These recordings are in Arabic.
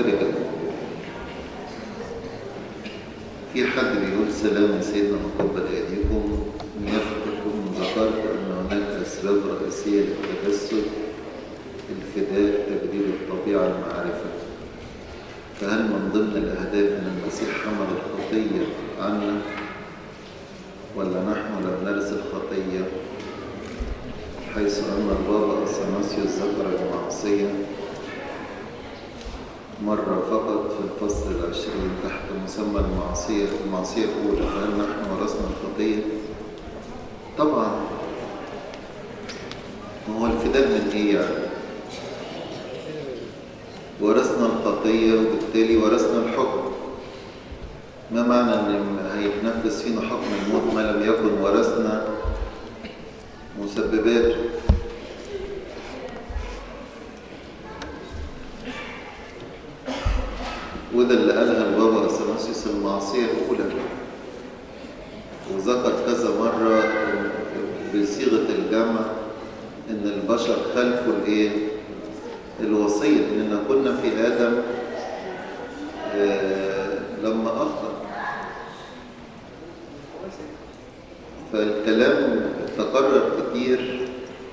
خارجة. في حد بيقول سلام يا سيدنا مقبل أيديكم، يفكركم ذكرت أن هناك أسباب رئيسية للتجسد: الفداء، تجديد الطبيعة، المعرفة. فهل من ضمن الأهداف أن المسيح حمل الخطية عنا، ولا نحن لم نرث الخطية؟ حيث أن البابا أثناسيوس ذكر المعصية مرة فقط في الفصل 20 تحت مسمى المعصية الأولى. فهل نحن ورثنا الخطية؟ طبعا. ما هو الفداء من إيه يعني؟ ورثنا الخطية وبالتالي ورثنا الحكم. ما معنى أن هيتنفذ فينا حكم الموت ما لم يكن ورثنا مسبباته؟ وده اللي قالها البابا أثناسيوس المعصية الأولى، وذكر كذا مرة بصيغة الجمع إن البشر خلفوا الوصية، إننا كنا في آدم لما أخطأ. فالكلام تكرر كتير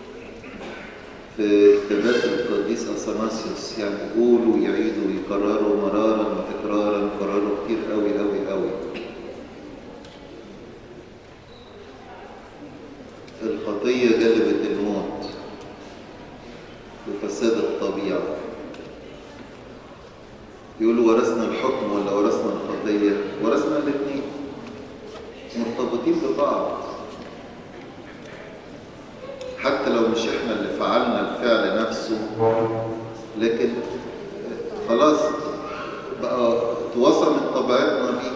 في كتابات القديس أثناسيوس، يعني يقولوا ويعيدوا ويكرروا مرارا وتكرارا، كرروا كتير قوي قوي قوي. الخطية جلبت الموت وفساد الطبيعة. يقولوا ورثنا الحكم ولا ورثنا الخطية؟ ورثنا الاثنين، مرتبطين ببعض. حتى لو مش احنا اللي فعلنا الفعل نفسه، لكن خلاص بقى توصمت طبيعتنا بيه.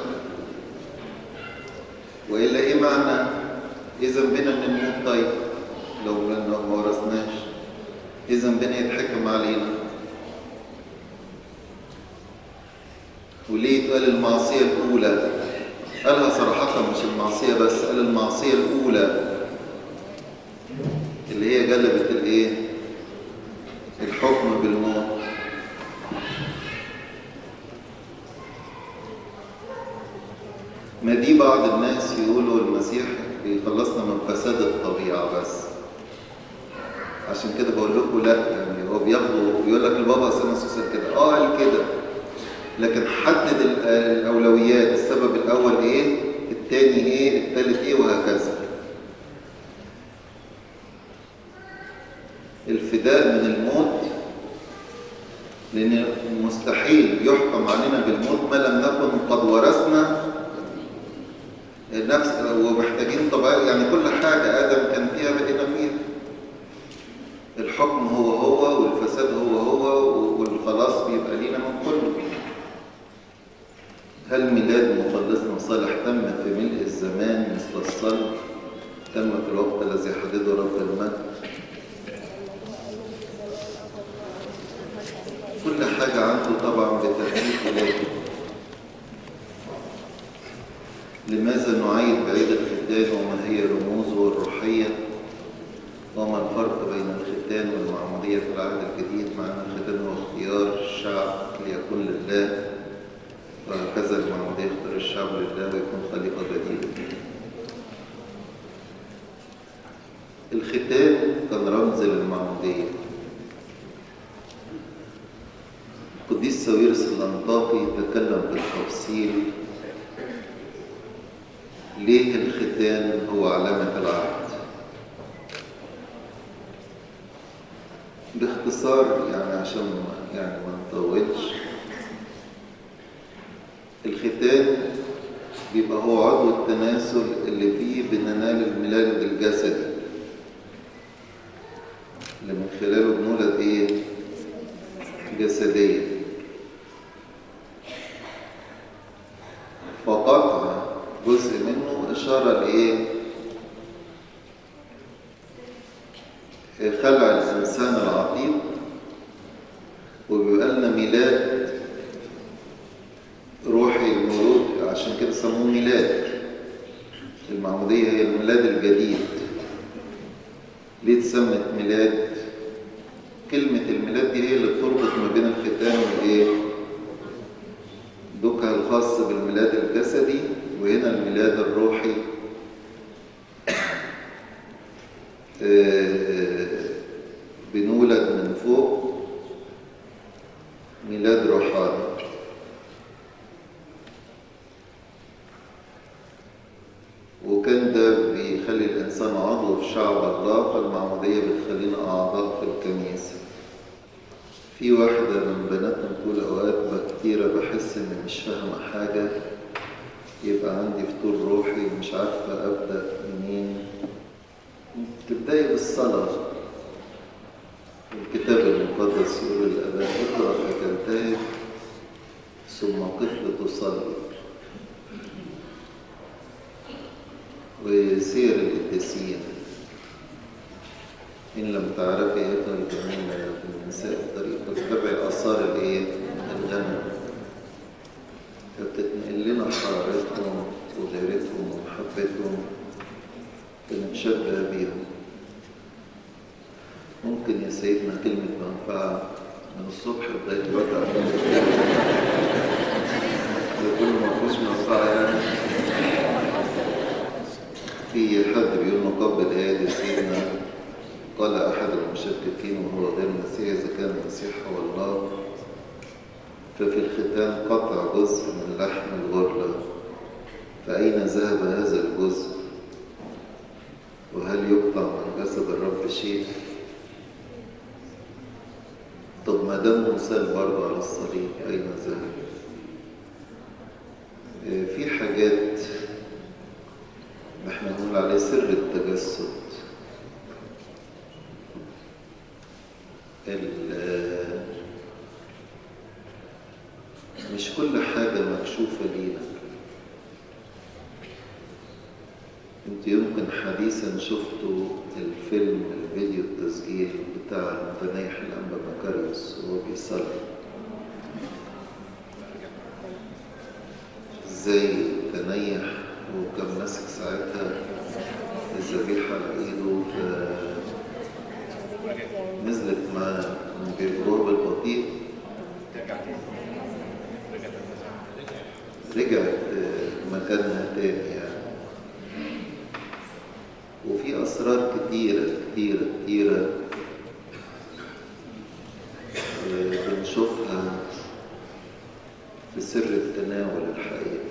وإلا ايه معنى ايه ذنبنا ان نموت؟ طيب لو ما ورثناش ايه ذنبنا يتحكم علينا؟ وليه اتقال المعصية الأولى؟ قالها صراحة، مش المعصية بس، قال المعصية الأولى اللي هي جلبت الحكم بالموت. ما دي بعض الناس يقولوا المسيح بيخلصنا من فساد الطبيعة بس. عشان كده بقول لكم لا، يعني هو بياخدوا يقول لك البابا أثناسيوس كده قال كده، لكن حدد الأولويات، السبب الأول ايه، الثاني ايه، الثالث ايه، وهكذا. الفداء من الموت، لأن مستحيل يحكم علينا بالموت ما لم نكن قد ورثنا النفس، ومحتاجين طبيعي، يعني كل حاجة آدم كان فيها بقينا فيها. الحكم هو والفساد هو والخلاص بيبقى لينا من كله. هل ميلاد مخلصنا صالح تم في ملء الزمان مثل الصلب، تم في الوقت الذي حدده رب المجد؟ كل حاجة عنده طبعا بترتيب إلهي. لماذا نعيد بعيد الختان، وما هي رموزه الروحية، وما الفرق بين الختان والمعمودية في العهد الجديد، مع أن الختان هو اختيار الشعب ليكون لله، وهكذا المعمودية يختار الشعب لله ويكون خليقة جديدة. الختان كان رمز للمعمودية. القديس ساويرس الأنطاكي تكلم بالتفصيل ليه الختان هو علامة العهد. باختصار يعني عشان ما نطولش، الختان بيبقى هو عضو التناسل اللي فيه بننال الميلاد الجسدي، اللي من خلاله بنولد جسديا. فقطع جزء منه إشارة خلع الإنسان العتيق، وبيبقى لنا ميلاد روحي المولود، عشان كده سموه ميلاد. المعمودية هي الميلاد الجديد. ليه اتسمت ميلاد؟ كلمة الميلاد دي هي اللي بتربط ما بين الختان طبعا. وكان ده بيخلي الإنسان عضو في شعب الله، فالمعمودية بتخلينا أعضاء في الكنيسة. في واحدة من بناتنا بتقول أوقات كتيرة بحس إني مش فاهمة حاجة، يبقى عندي فتور روحي مش عارفة أبدأ منين. تبدأي بالصلاة. الكتاب المقدس يقول الآباء اقرأ فتنتهي ثم قف تصلي. وسير القديسين، إن لم تعرفي أيتها الجميلة بالنساء الطريق فاتبعي آثار الغنم، فبتتنقل لنا حرارتهم وغيرتهم ومحبتهم، بنتشبه بيهم. ممكن يا سيدنا كلمة منفعة من الصبح لغاية الوقت ده كله مفهوش منفعة يعني. في حد بيقول مقابل آية سيدنا قال أحد المشككين وهو غير مسيحي إذا كان المسيح هو الله، ففي الختام قطع جزء من لحم الغرلة، فأين ذهب هذا الجزء؟ وهل يقطع من جسد الرب شيء؟ طب ما دام مثال برضه على الصليب أين ذهب؟ في حاجات احنا نقول عليه سر التجسد. مش كل حاجة مكشوفة لينا. انت يمكن حديثا شفتوا الفيلم الفيديو التسجيل بتاع متنيح الأنبا مكاريوس وهو بيصلي ازاي تنيح، وكان ماسك ساعتها الذبيحة على ايده، نزلت معاه من بالقرب البطيء، رجعت مكانها تاني يعني. وفي أسرار كتيرة كتيرة كتيرة بنشوفها في سر التناول الحقيقي.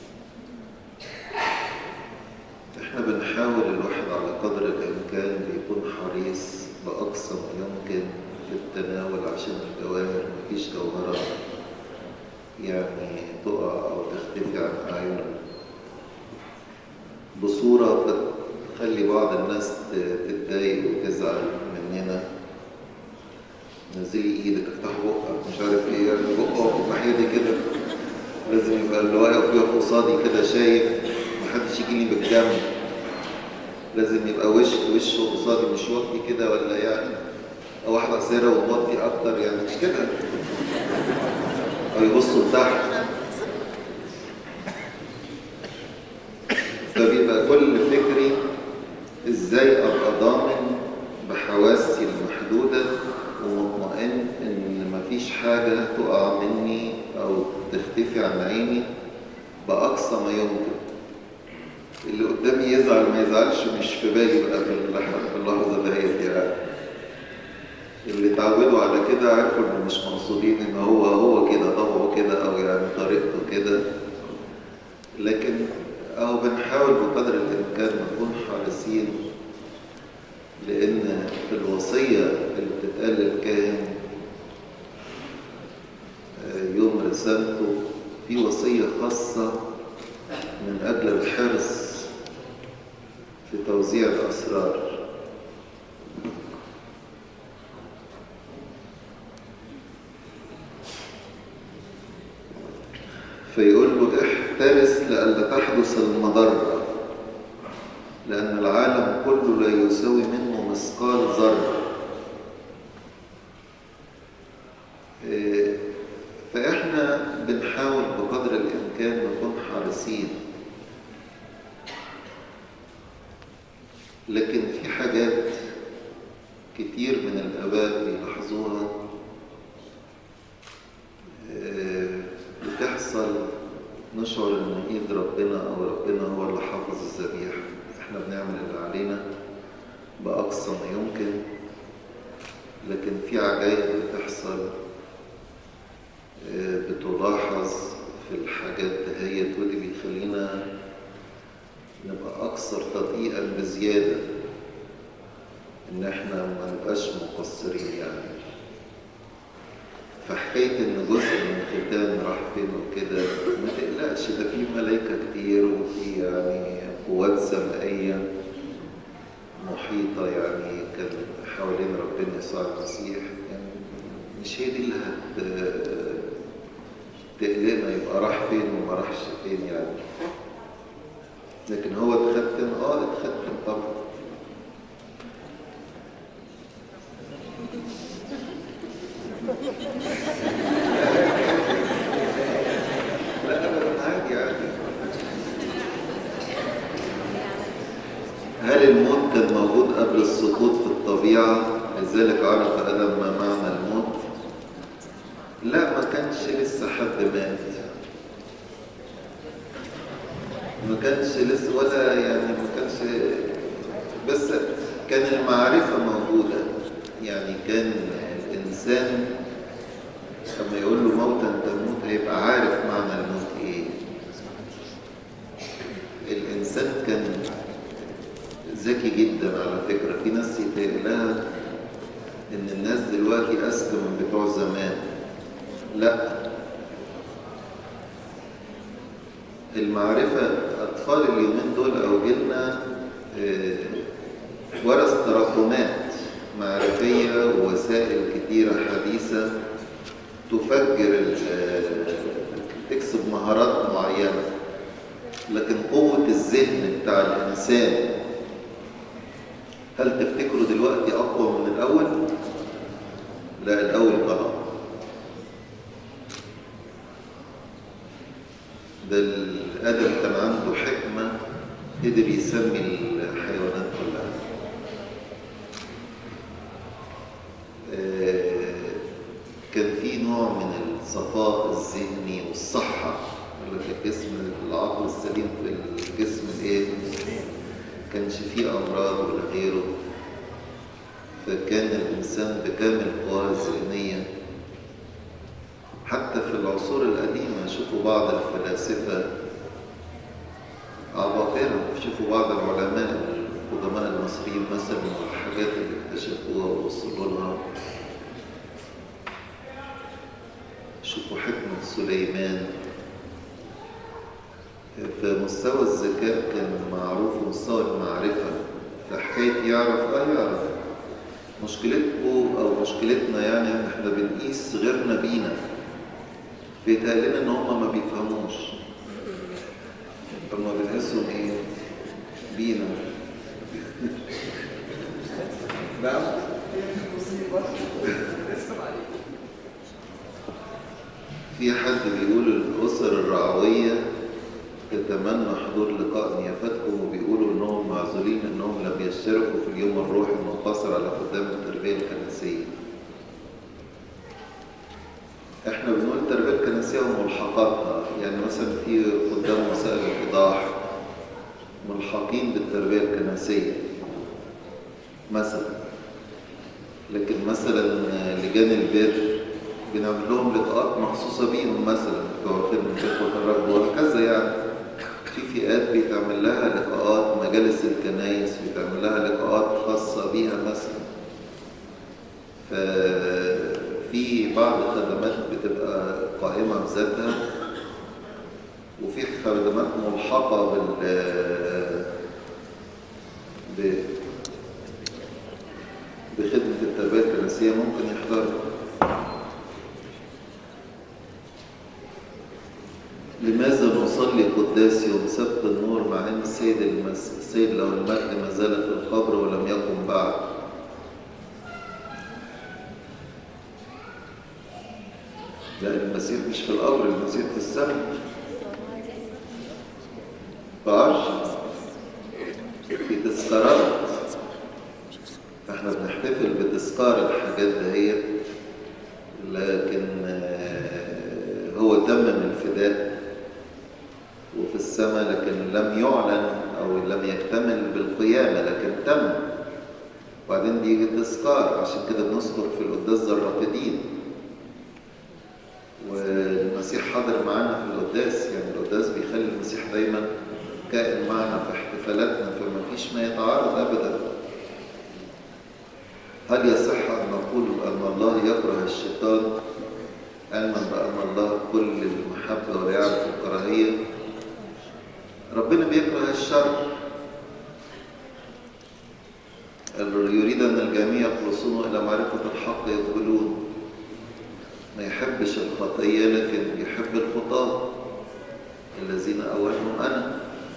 احنا بنحاول الواحد على قدر الإمكان يكون حريص بأقصى ما يمكن في التناول عشان الجواهر مفيش جوهرة يعني تقع أو تختفي عن أعيننا بصورة تخلي بعض الناس تتضايق وتزعل مننا. نزلي ايدك، افتح بقك، مش عارف ايه، يعني بقك ناحية دي كده، لازم يبقى اللي واقف يقف قصادي كده شايف، محدش يجيلي بالجنب، لازم يبقى وشه قصادي، مش وطي كده ولا يعني، او واحدة قصيرة وموطي اكتر يعني، مش كده، او يبصوا لتحت. فبيبقى كل فكري ازاي ابقى ضامن بحواسي المحدودة ومطمئن ان مفيش حاجة تقع مني او تختفي عن عيني باقصى ما يمكن. اللي قدامي يزعل ما يزعلش مش في بالي بقى في اللحظة دهيت يعني. اللي اتعودوا على كده عرفوا ان مش مقصودين ان هو كده طبعه كده او يعني طريقته كده. لكن أو بنحاول بقدر الإمكان نكون حريصين، لأن في الوصية اللي بتتقال للكاهن يوم رسالته في وصية خاصة من أجل الحرص في توزيع الأسرار. فيقول له احترس لئلا تحدث المضرة، لأن العالم كله لا يساوي منه مثقال ذرة. فإحنا بنحاول بقدر الإمكان نكون حريصين، لكن في حاجات كتير من الآباء بيلاحظوها بتحصل، نشعر ان ايد ربنا او ربنا هو اللي حافظ الذبيحه. احنا بنعمل اللي علينا باقصى ما يمكن، لكن في عجائب بتحصل في الحاجات دهيت، ودي بيخلينا نبقى أكثر تدقيقا بزيادة، إن إحنا ما نبقاش مقصرين يعني. فحكاية إن جزء من الختان راح فين وكده ما تقلقش، ده في ملايكة كتير وفي يعني قوات سمائية محيطة يعني كان حوالين ربنا يسوع المسيح، يعني مش هي دي اللي تقلقنا يبقى راح فين وما راحش فين يعني. لكن هو اتختن، اتختن طبعا. لا ابدا عادي عادي. هل الموت كان موجود قبل السقوط في الطبيعة لذلك عرف آدم ما معنى الموت؟ لا، ما كانش لسه حد مات، ما كانش لسه ولا يعني ما كانش، بس كان المعرفة موجودة. يعني كان الإنسان لما يقول له موتا تموت هيبقى عارف معنى الموت إيه. الإنسان كان ذكي جدا على فكرة. في ناس يتهيأ لها إن الناس دلوقتي أذكى من بتوع زمان. لا، المعرفة أطفال اليومين دول أو جيلنا ورث تراكمات معرفية ووسائل كتيرة حديثة تفجر تكسب مهارات معينة، لكن قوة الذهن بتاع الإنسان هل تفتكروا دلوقتي أقوى من الأول؟ لا، الأول غلط. ده آدم كان عنده حكمة قدر يسمي الحيوانات كلها. كان في نوع من الصفاء الذهني والصحة في الجسم، العقل السليم في الجسم الايه؟ كانش فيه أمراض ولا غيره. فكان الإنسان بكامل قواه الذهنية. حتى في العصور القديمة شوفوا بعض الفلاسفة عباقرة، شوفوا بعض العلماء القدماء المصريين مثلا والحاجات اللي اكتشفوها ووصلوا لها. شوفوا حكمة سليمان. فمستوى الذكاء كان معروف ومستوى المعرفة. فحكاية يعرف يعرف. مشكلتكم أو مشكلتنا يعني إن إحنا بنقيس غيرنا بينا. بيتهيأ لنا إن هم ما بيفهموش. هم بنقيسهم إيه؟ بينا. نعم؟ في حد بيقول الأسر الرعوية تتمنى حضور لقاء نيافتكم، وبيقولوا إنهم معذورين إنهم لم يشتركوا في اليوم الروحي المقتصر على خدام التربية الكنسية. إحنا بنقول التربية الكنسية وملحقاتها، يعني مثلا في خدام وسائل الإيضاح ملحقين بالتربية الكنسية مثلا. لكن مثلا لجان البر بنعمل لهم لقاءات مخصوصة بيهم، مثلا بتوع خدمة إخوة الرب وهكذا. يعني في فئات بيتعمل لها لقاءات، مجالس الكنايس بيتعمل لها لقاءات خاصة بيها مثلا. ففي بعض خدمات بتبقى قائمة بذاتها، وفي خدمات ملحقة بخدمة التربية الكنسية ممكن يحضروا. لماذا نصلي قداس يوم سبت النور مع ان السيد له المجد ما زال في القبر ولم يقم بعد؟ لا، المسيح مش في القبر، المسيح في السماء في عرش، في تذكارات. فاحنا بنحتفل بتذكار الحاجات دهيت، لكن هو تمم الفداء وفي السماء، لكن لم يعلن أو لم يكتمل بالقيامة، لكن تم. وبعدين بيجي التذكار، عشان كده بنذكر في القداس الرافدين. والمسيح حاضر معانا في القداس القداس، يعني القداس بيخلي المسيح دايما كائن معنا في احتفالاتنا، فما فيش ما يتعارض أبدا. هل يصح أن نقول أن الله يكره الشيطان علما بأن الله كل المحبة ويعرف الكراهية؟ ربنا بيكره الشر، يريد أن الجميع يخلصون إلى معرفة الحق يقبلون. ما يحبش الخطية لكن يحب الخطاة الذين أولهم أنا.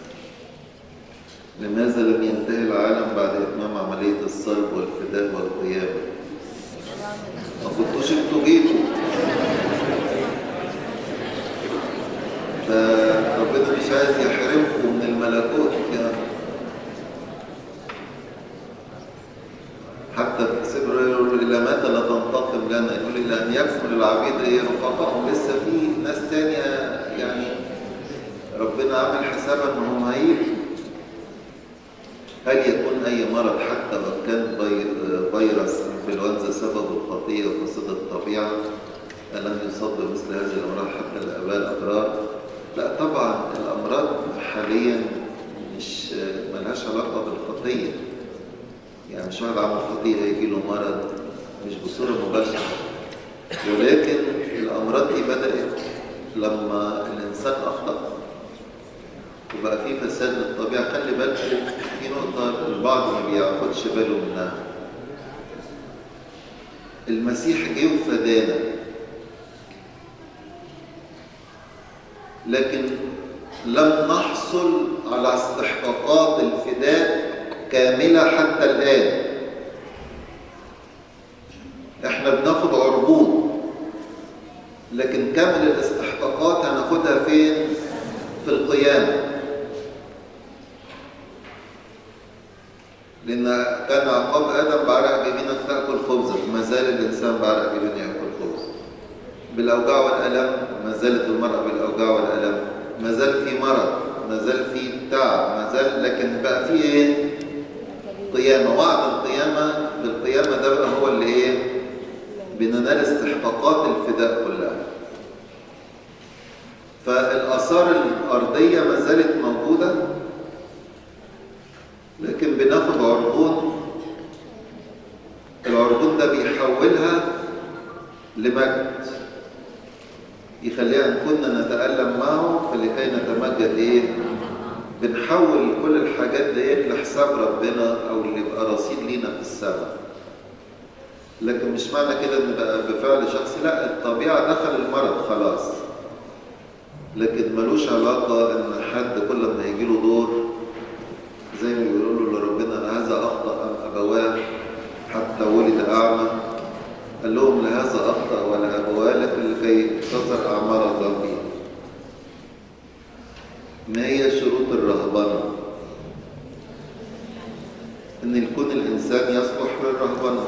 لماذا لم ينتهي العالم بعد إتمام عملية الصلب والفداء والقيامة؟ ما كنتوش انتوا جيتوا، فربنا مش عايز يحرمكم من الملكوت يعني. حتى في سبر يقول إلى متى لا تنتقم لنا؟ يقول إلى أن يكمل العبيد رفقائهم. لسه في ناس تانية يعني ربنا عامل حسابها أنهم هيجوا. هل يكون أي مرض حتى لو كان فيروس انفلونزا سبب الخطية وفساد الطبيعة ألم يصاب بمثل هذه الأمراض حتى الآباء الأبرار؟ لا طبعا، الأمراض حاليا مش ملهاش علاقة بالخطية. يعني مش واحد عمل خطية هيجي له مرض، مش بصورة مباشرة. ولكن الأمراض دي بدأت لما الإنسان أخطأ وبقى في فساد للطبيعة. خلي بالك في نقطة البعض ما بياخدش باله منها. المسيح جه وفدانا، لكن لم نحصل على استحقاقات الفداء كاملة حتى الآن. احنا بناخد عربون، لكن كامل الاستحقاقات هناخدها فين؟ في القيامة. لأن كان عقاب آدم بعرق جبينك تأكل خبزك، ما زال الإنسان بعرق جبينه يأكل خبز. بالأوجاع والألم، ما زالت المرأة بالأوجاع والألم. ما زال في مرض، ما زال في تعب، ما زال، لكن بقى في إيه؟ قيامة. وعد القيامة بالقيامة ده بقى هو اللي إيه؟ بننال استحقاقات الفداء كلها. فالآثار الأرضية ما زالت موجودة، لكن بناخد عربون. العربون ده بيحولها لمجد، يخليها ان كنا نتألم معه فلكي نتمجد ايه؟ بنحول كل الحاجات دي لحساب ربنا او اللي يبقى رصيد لينا في السماء. لكن مش معنى كده ان بقى بفعل شخصي، لا، الطبيعة دخل المرض خلاص، لكن ملوش علاقة ان حد كل ما يجي له دور زي ما بيقولوا له لربنا هذا أخطأ أم أبواه حتى ولد أعمى. قال لهم لا هذا أخطأ ولا أبواه لكن لكي تظهر أعمال الله فيه. ما هي شروط الرهبنة؟ إن يكون الإنسان يصلح للرهبنة.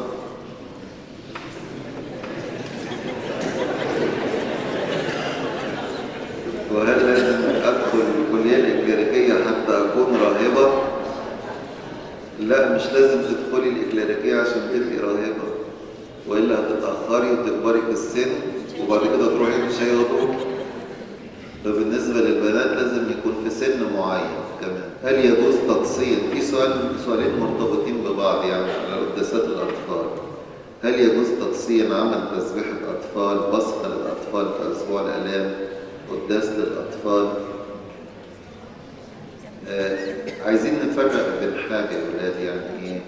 وهل لازم أدخل الكلية الإكليريكية حتى أكون راهبة؟ لا، مش لازم تدخلي الإكليريكية عشان تبقي راهبة، وإلا هتتأخري وتكبري في السن وبعد كده تروحي مش هياخدوك. فبالنسبة للبنات لازم يكون في سن معين كمان. هل يجوز تقصير؟ في سؤالين مرتبطين ببعض يعني على قداسات الأطفال. هل يجوز تقصير عمل تسبيحة أطفال، بصق للأطفال في أسبوع الآلام، قداس للأطفال؟ عايزين نفرق بين حاجة يا ولاد، يعني ايه؟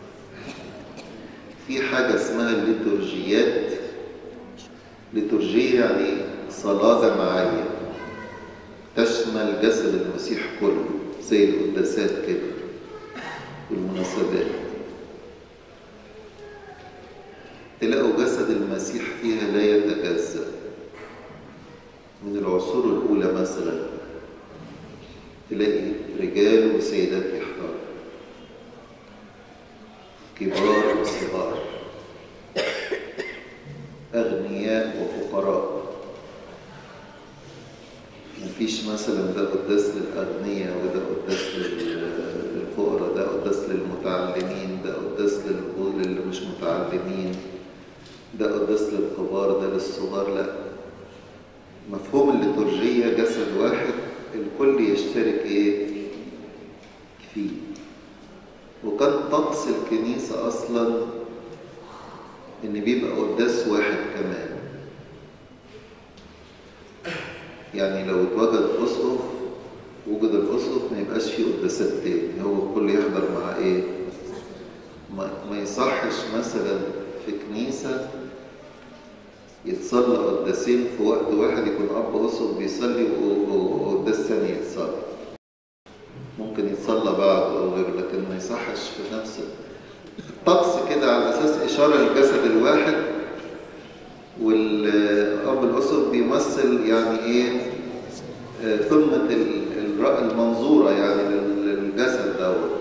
في حاجة اسمها الليتورجيات. ليتورجية يعني صلاة جماعية تشمل جسد المسيح كله، زي القداسات كده والمناسبات. تلاقوا جسد المسيح فيها لا يتجزأ. من العصور الأولى مثلا تلاقي رجال وسيدات يحضروا، كبار وصغار، أغنياء وفقراء. مفيش مثلا ده قداس للأغنياء وده قداس للفقراء، ده قداس للمتعلمين، ده قداس للي مش متعلمين، ده قداس للكبار، ده للصغار. لا، مفهوم الليتورجية جسد واحد الكل يشترك فيه. وكان طقس الكنيسة أصلا إن بيبقى قداس واحد كمان. يعني لو اتوجد أسقف وجد الأسقف ما يبقاش فيه قداسات تاني، هو الكل يحضر مع ما يصحش مثلا في كنيسة يتصلى قداسين في وقت واحد، يكون أب أسقف بيصلي وقداس ثاني يتصلى. ممكن يتصلى بعض أو غيره، لكن ما يصحش في نفس الطقس كده على أساس إشارة للجسد الواحد. والأب الأسقف بيمثل يعني قمة المنظورة يعني للجسد دوت.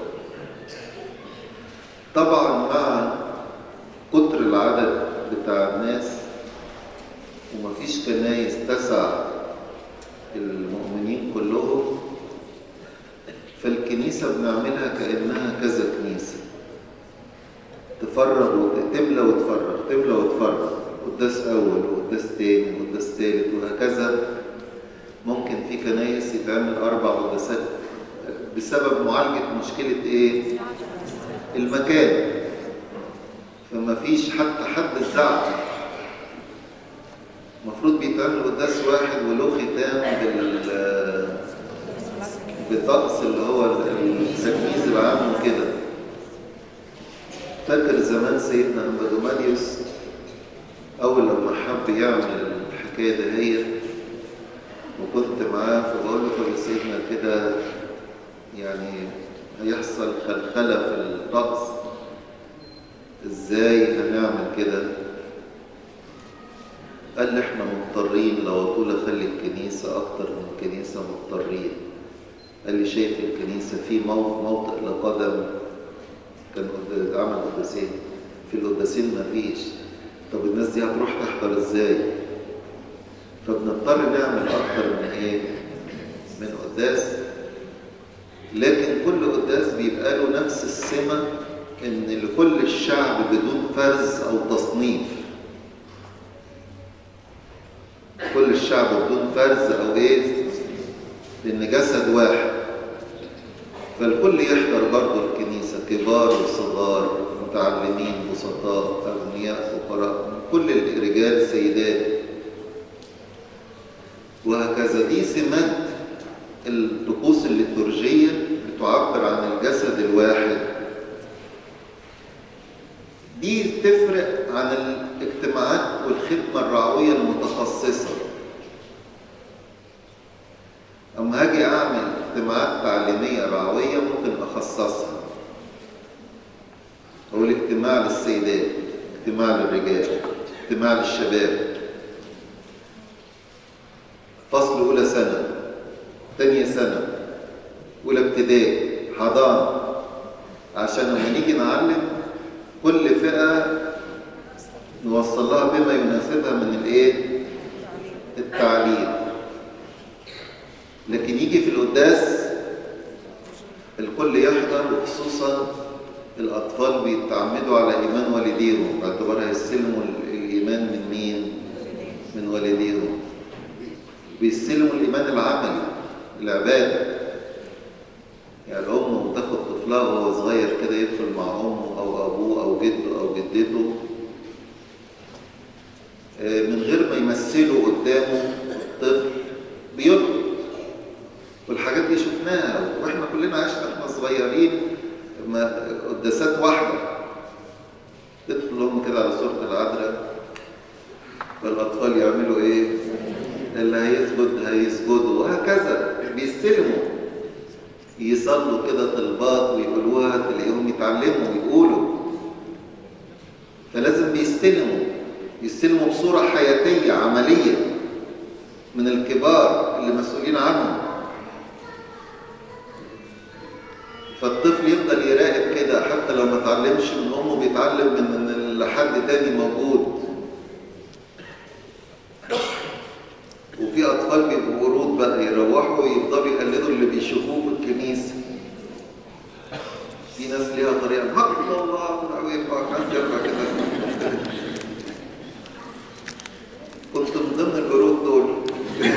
طبعا مع كتر العدد بتاع الناس ومفيش كنايس تسع المؤمنين كلهم، فالكنيسة بنعملها كأنها كذا كنيسة، تفرغ وتملى وتفرغ، تملى وتفرغ، قداس أول وقداس تاني وقداس تالت وهكذا. ممكن في كنايس يتعمل 4 قداسات بسبب معالجة مشكلة المكان. فما فيش حتى حد الزعل، المفروض بيتعمل قداس واحد وله ختام بالطقس اللي هو التجهيز العام وكده. فاكر زمان سيدنا أمبادوماديوس أول لما حب يعمل الحكاية دهيت وكنت معاه، فبقول له طب يا سيدنا كده يعني هيحصل خلخلة في الطقس، ازاي هنعمل كده؟ قال لي احنا مضطرين، لو طول اخلي الكنيسة اكتر من كنيسة مضطرين. قال لي شايف الكنيسة في موطئ لقدم، كان عمل قداسين، في القداسين مفيش، طب الناس دي هتروح تحضر ازاي؟ فبنضطر نعمل اكتر من قداس. لكن كل قداس بيبقى له نفس السمة، ان لكل الشعب بدون فرز او تصنيف، كل الشعب بدون فرز او لان جسد واحد، فالكل يحضر برضه الكنيسة، كبار وصغار، متعلمين بسطاء، اغنياء فقراء، كل الرجال سيدات، وهكذا. دي سمات الطقوس الليتورجية بتعبر عن الجسد الواحد. دي تفرق عن الاجتماعات والخدمة الرعوية المتخصصة. أما هاجي أعمل اجتماعات تعليمية رعوية ممكن أخصصها، أقول اجتماع للسيدات، اجتماع للرجال، اجتماع للشباب، فصل أولى سنة، تانية سنة، أولى ابتدائي، حضانة، عشان لما نيجي نعلم كل فئة نوصل لها بما يناسبها من التعليم. لكن يجي في القداس الكل يحضر، وخصوصا الأطفال بيتعمدوا على إيمان والديهم، باعتبار هيستلموا الإيمان من مين؟ من والديهم. بيستلموا الإيمان العملي، العبادة. يعني الأم بتاخد طفلها وهو صغير كده يدخل مع أمه أو أبوه أو جده أو جدته من غير ما يمثلوا قدامه الطفل بيلقط. والحاجات دي شفناها واحنا كلنا عشنا احنا صغيرين، قداسات واحدة تدخل الأم كده على صورة العذراء، فالأطفال يعملوا اللي هيسجد هيسجدوا، وهكذا بيستلموا، يصلوا كده طلبات ويقولوها، تلاقيهم يتعلموا ويقولوا. فلازم يستلموا بصورة حياتية عملية من الكبار اللي مسؤولين عنهم. فالطفل يفضل يراقب كده، حتى لو ما اتعلمش من امه بيتعلم من حد تاني موجود. وفي اطفال بيبقوا ورود بقى، يروحوا يفضلوا يقلدوا اللي بيشوفوه في الكنيسه. في ناس ليها طريقه حق الله ويرفع كده. كنت من ضمن الورود دول.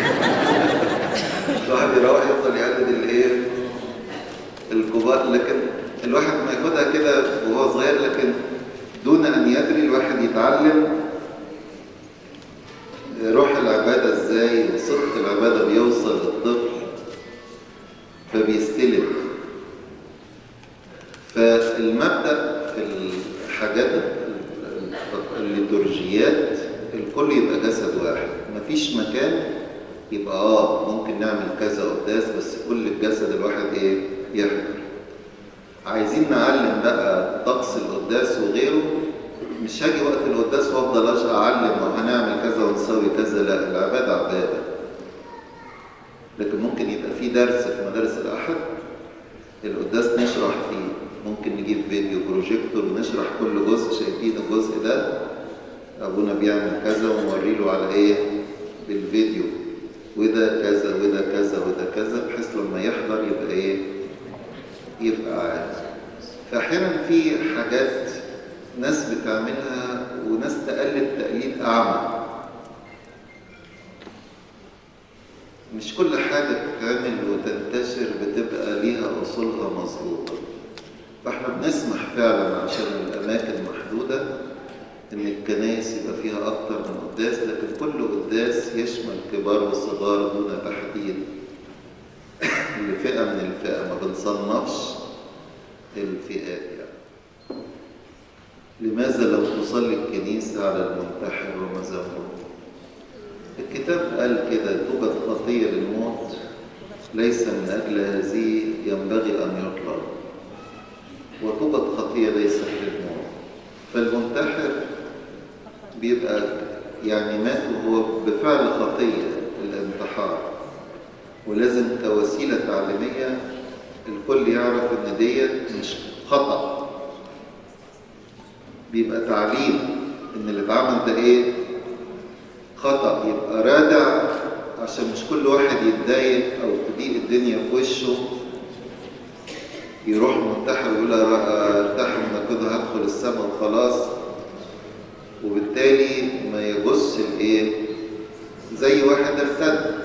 يروح يفضل يقلد الايه الكبار، لكن الواحد ما ياخدها كده وهو صغير، لكن دون ان يدري الواحد يتعلم روح العبادة ازاي وصدق العبادة بيوصل للطفل فبيستلم. فالمبدأ في الحاجات الليتورجيات الكل يبقى جسد واحد، مفيش مكان يبقى ممكن نعمل كذا قداس بس كل الجسد الواحد يحضر. عايزين نعلم بقى طقس القداس وغيره، مش هاجي وقت القداس وافضل اعلم وهنعمل كذا ونسوي كذا، لا، العبادة عبادة. لكن ممكن يبقى في درس في مدارس الأحد القداس نشرح فيه، ممكن نجيب فيديو بروجيكتور ونشرح كل جزء، شايفين الجزء ده أبونا بيعمل كذا ونوري له على بالفيديو، وده كذا وده كذا وده كذا، بحيث لما يحضر يبقى يبقى عارف. فأحيانا في حاجات ناس بتعملها وناس تقلد تقليد أعمى. مش كل حاجة بتتعمل وتنتشر بتبقى ليها أصولها مظبوطة. فاحنا بنسمح فعلا عشان الأماكن محدودة إن الكنائس يبقى فيها أكتر من قداس، لكن كل قداس يشمل كبار وصغار دون تحديد لفئة من الفئة، ما بنصنفش الفئات يعني. لماذا لم تصلي الكنيسة على المنتحر ومزامره؟ الكتاب قال كده: توجد خطية للموت ليس من أجل هذه ينبغي أن يطلب، وتوجد خطية ليست للموت. فالمنتحر بيبقى يعني مات وهو بفعل خطية الانتحار، ولازم كوسيلة تعليمية الكل يعرف إن ديت مش خطأ، بيبقى تعليم إن اللي اتعمل ده خطأ، يبقى رادع عشان مش كل واحد يتضايق أو تضيق الدنيا في وشه يروح منتحر ويقول ارتاح من كده هدخل السماء وخلاص، وبالتالي ما يبص زي واحد ارتد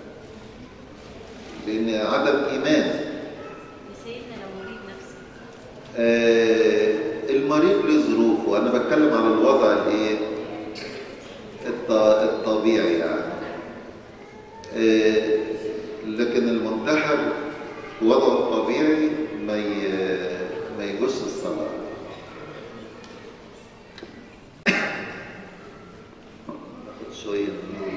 لأن عدم إيمان. سيدنا لو مريض نفسي المريض له ظروفه، أنا بتكلم على الوضع الطبيعي يعني. لكن المنتحر في وضعه الطبيعي ما يجوش الصلاة. ناخد شوية نور.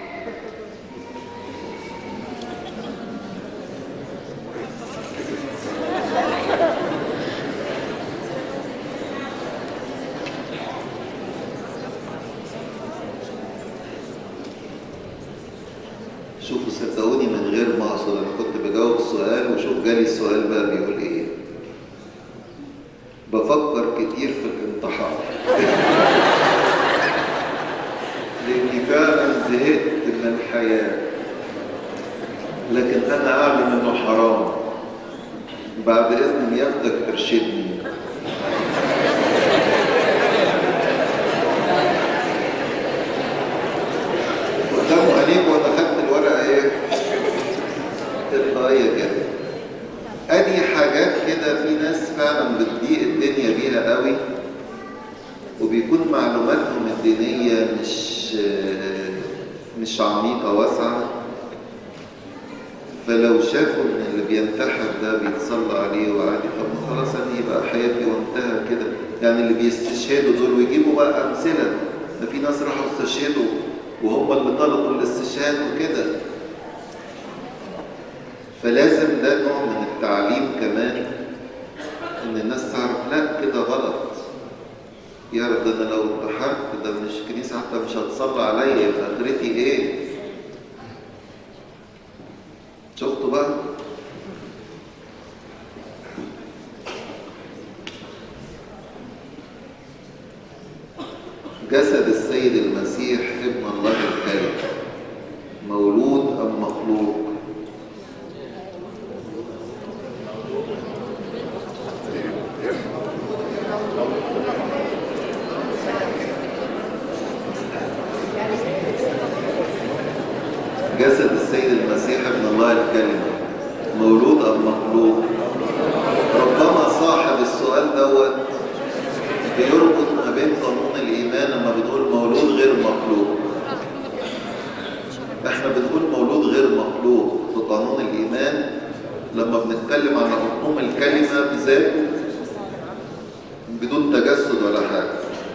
شوفوا صدقوني من غير ما اقصد، انا كنت بجاوب السؤال وشوف جالي السؤال بقى بيقول ايه. بفكر كتير في الانتحار لاني فعلا زهقت من الحياه، لكن انا اعلم انه حرام. بعد اذن نيافتك ارشدني. قدامه قريب وانا خدت الورقه تلقائيه كده. ادي حاجات كده في ناس فعلا بتضيق الدنيا بيها قوي، وبيكون معلوماتهم الدينيه مش عميقه واسعه، فلو شافوا ان اللي بينتحر ده بيتصلى عليه وعادي، طب خلاص انا يبقى حياتي وانتهى كده. يعني اللي بيستشهدوا دول ويجيبوا بقى امثله، ده في ناس راحوا استشهدوا وهم اللي طلبوا الاستشهاد وكده. فلازم ده نوع من التعليم كمان، ان الناس تعرف لا كده غلط. يا رب ده انا لو انتحرت ده مش كنيسه حتى مش هتصلى عليا، يبقى اخرتي ايه؟ شفتوا بقى؟ جسد السيد المسيح ابن الله الكريم مولود أم مخلوق؟ جسد السيد السيد المسيح ابن الله الكلمة مولود أم مخلوق؟ ربما صاحب السؤال دوت بيربط ما بين قانون الإيمان لما بنقول مولود غير مخلوق. احنا بنقول مولود غير مخلوق في قانون الإيمان لما بنتكلم عن مفهوم الكلمة بذاته بدون تجسد ولا حاجة.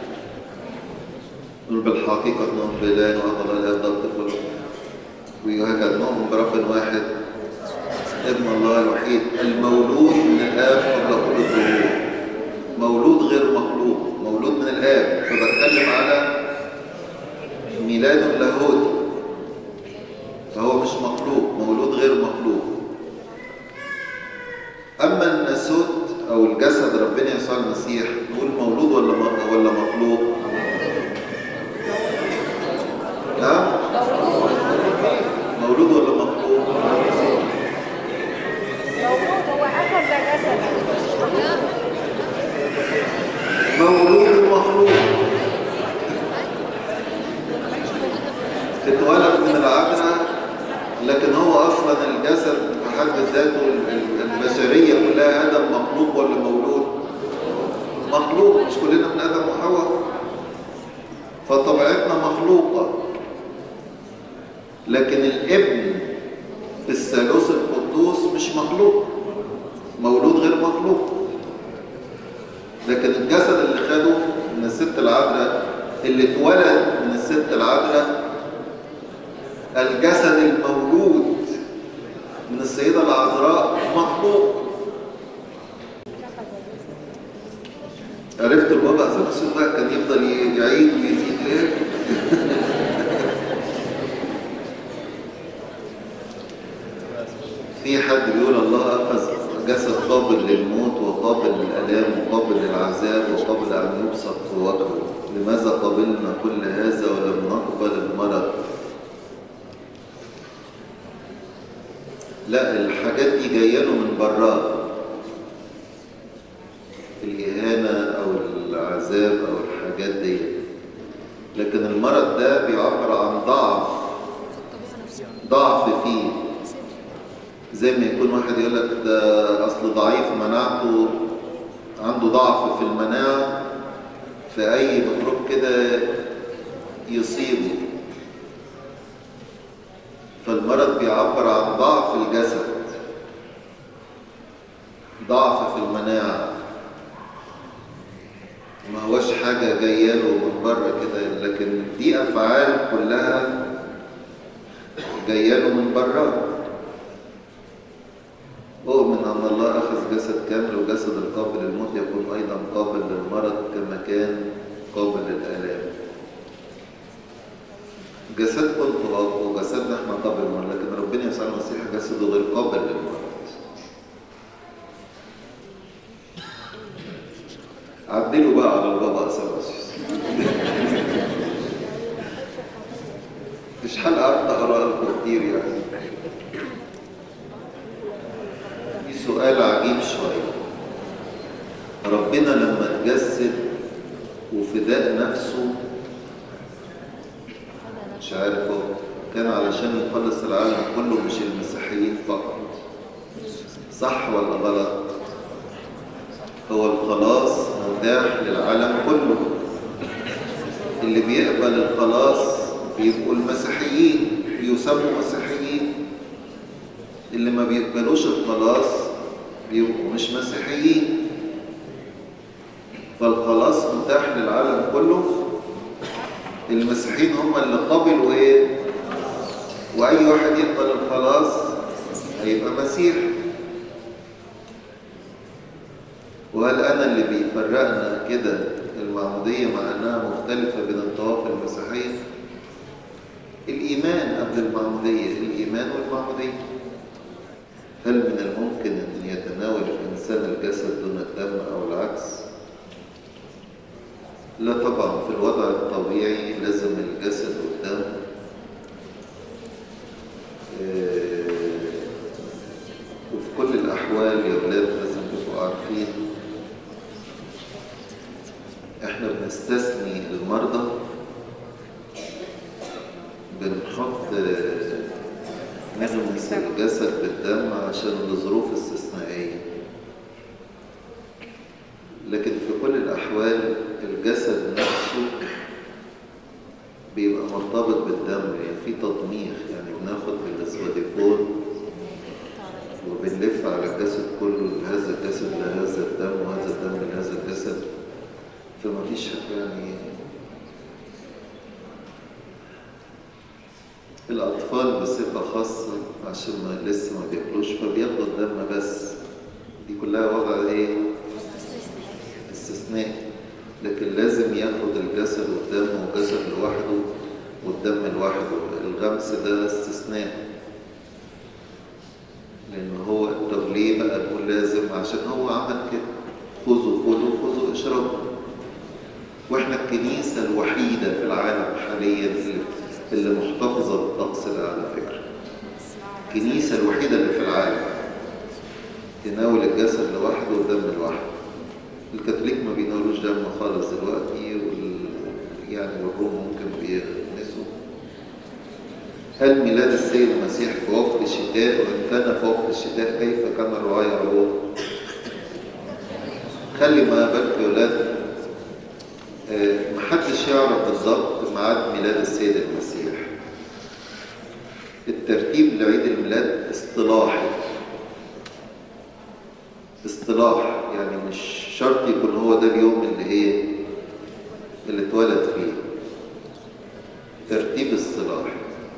نقول بالحقيقة أنهم بلان وأضل الآب ضبط ويهجد نؤمن برب واحد ابن الله الوحيد المولود من الآب قبل كل الظهور. مولود غير مخلوق، مولود من الآب، فبتكلم على ميلاد لاهوتي، فهو مش مخلوق، مولود غير مخلوق. أما الناسوت أو الجسد ربنا يسوع المسيح نقول مولود ولا مخلوق؟ نعم؟ مولود ولا مخلوق؟ هو أخذ جسد. مولود ومخلوق. اتولد من العذراء، لكن هو أصلا الجسد في حد ذاته البشرية كلها آدم مخلوق ولا مولود؟ مخلوق، مش كلنا من آدم وحواء، فطبيعتنا مخلوقة. لكن الابن في الثالوث القدوس مش مخلوق، مولود غير مخلوق. لكن الجسد اللي خده من الست العذراء، اللي اتولد من الست العذراء، الجسد المولود من السيدة العذراء مخلوق. عرفت البابا أثناسيوس بقى كان يفضل يعيد ويزيد ليه؟ في حد بيقول الله أخذ جسد قابل للموت وقابل للآلام وقابل للعذاب وقابل أن يبسط في وجهه. لماذا قبلنا كل هذا ولم نقبل المرض؟ لا، الحاجات دي جايه له من براه، الإهانة أو العذاب أو الحاجات دي. لكن المرض ده بيعبر عن ضعف فيه. زي ما يكون واحد يقول لك ده أصل ضعيف مناعته، عنده ضعف في المناعة، في أي ميكروب كده يصيبه. فالمرض بيعبر عن ضعف الجسد، ضعف في المناعة، ما هوش حاجة جاية له من بره كده، لكن دي أفعال كلها جاية له من بره. أؤمن أن الله أخذ جسد كامل، وجسد القابل للموت يكون أيضا قابل للمرض كما كان قابل للآلام. جسدكم وجسدنا احنا قابل للمرض، لكن ربنا يسوع المسيح جسده غير قابل للمرض. عدلوا بقى على البابا أثناسيوس. مش حلقة أقرأ لكم كتير يعني. في سؤال عجيب شوية. ربنا لما تجسد وفداء نفسه، مش عارف هو كان علشان يخلص العالم كله مش المسيحيين فقط، صح ولا غلط؟ هو الخلاص متاح للعالم كله. اللي بيقبل الخلاص بيبقوا المسيحيين، بيسموا مسيحيين. اللي ما بيقبلوش الخلاص بيبقوا مش مسيحيين. فالخلاص متاح للعالم كله. المسيحيين هم اللي قبلوا ايه؟ واي واحد يقبل الخلاص هيبقى مسيحي. وهل أنا اللي بيفرقنا كده المعمودية مع أنها مختلفة بين الطوائف المسيحية؟ الإيمان قبل المعمودية، الإيمان والمعمودية. هل من الممكن أن يتناول الإنسان الجسد دون الدم أو العكس؟ لا طبعا، في الوضع الطبيعي لازم الجسد والدم. وفي كل الأحوال يا ولاد لازم تبقوا عارفين احنا بنستثني المرضى، بنحط نغمس الجسد بالدم عشان الظروف استثنائية، لكن في كل الأحوال الجسد نفسه بيبقى مرتبط بالدم، يعني في تضميخ، يعني بناخد بالاسوديكون وبنلف على الجسد كله، هذا الجسد لهذا الدم وهذا الدم لهذا الجسد، فما فيش يعني. الأطفال بصفة خاصة عشان ما لسه ما بياكلوش فبياخدوا الدم بس، دي كلها وضع ايه؟ استثناء. لكن لازم ياخد الجسد والدم، والجسد لوحده والدم لوحده. الغمس ده استثناء، لأن هو طب ليه بقى نقول لازم؟ عشان هو عمل كده، خذوا كلوا خذوا اشربوا. واحنا الكنيسة الوحيدة في العالم حاليا اللي محتفظة بالطقس ده على فكرة. الكنيسة الوحيدة اللي في العالم تناول الجسد لوحده والدم لوحده. الكاثوليك ما بيناولوش دم خالص دلوقتي، يعني والروم ممكن بيغمسوا. هل ميلاد السيد المسيح في وقت الشتاء؟ وإن كان في وقت الشتاء كيف كان الرعاة يرعون؟ خلي ما بالك يا ولاد، محدش يعرف بالظبط ميعاد ميلاد السيد المسيح. الترتيب لعيد الميلاد اصطلاح، يعني مش شرط يكون هو ده اليوم اللي اتولد فيه. ترتيب اصطلاحي،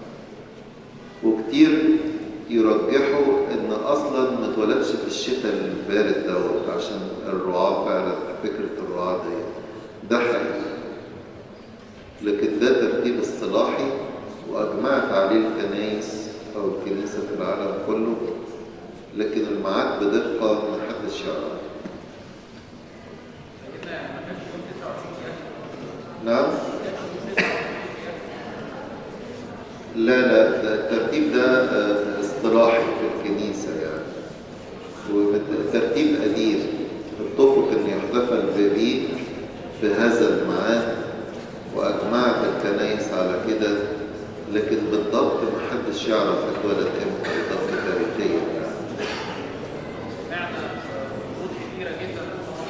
وكتير يرجحوا ان اصلا ما اتولدش في الشتاء البارد دوت، عشان الرعاة فعلا فكرة الرعاة ده حقيقي، لكن ده ترتيب اصطلاحي واجمعت عليه الكنائس او الكنيسة في العالم كله، لكن الميعاد بدقة ما حدش يعرف. نعم؟ لا ده الترتيب ده اصطلاحي في الكنيسة يعني، والترتيب قديم، اتفق ان يحتفل به بهذا الميعاد واجمعت الكنائس على كده، لكن بالضبط ما حدش يعرف اتولد امتى بالضبط تاريخيا يعني. معنى ضغوط كثيره جدا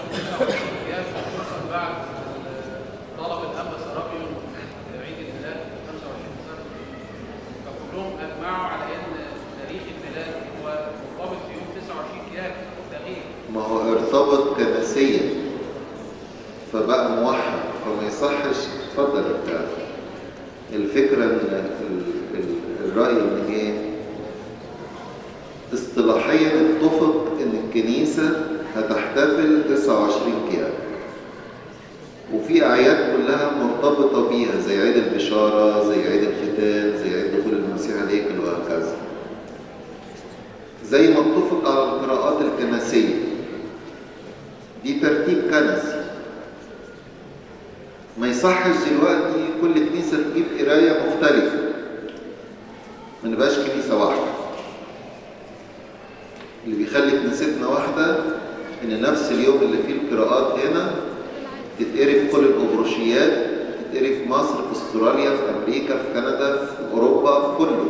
بعد طلب الاب سرابيون عيد الميلاد 25 سنه، فكلهم اجمعوا على ان تاريخ الميلاد هو مرتبط بيوم 29 كياك تغيير. ما هو ارتبط كنسيا فبقى موحد، فما يصحش. اتفضل بتاع الفكره ان الراي ان ايه؟ اصطلاحيا اتفق ان الكنيسه هتحتفل 29 كياك، وفي اعياد كلها مرتبطه بيها زي عيد البشاره، زي عيد الختان، زي عيد دخول المسيح الهيكل، وهكذا. زي ما اتفق على القراءات الكنسيه، دي ترتيب كنسي. ما يصحش دلوقتي كل كنيسه تجيب قرايه مختلفه، ما نبقاش كنيسه واحده. اللي بيخلي كنيستنا واحده ان نفس اليوم اللي فيه القراءات هنا تتقري في كل الابروشيات، تتقري في مصر، في استراليا، في امريكا، في كندا، في اوروبا، في كله.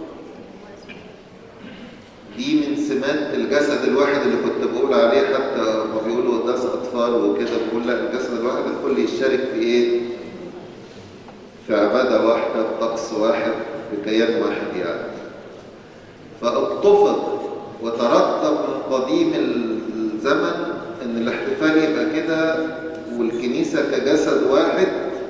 دي من سمات الجسد الواحد اللي كنت بقول عليه، حتى ما بيقولوا قداس اطفال وكده، بقول لا، الجسد الواحد الكل يشترك في ايه؟ في عباده واحده، بطقس واحد، بكيان واحد يعني. فاتفق وترتب من قديم الزمن ان الاحتفال يبقى كده، والكنيسه كجسد واحد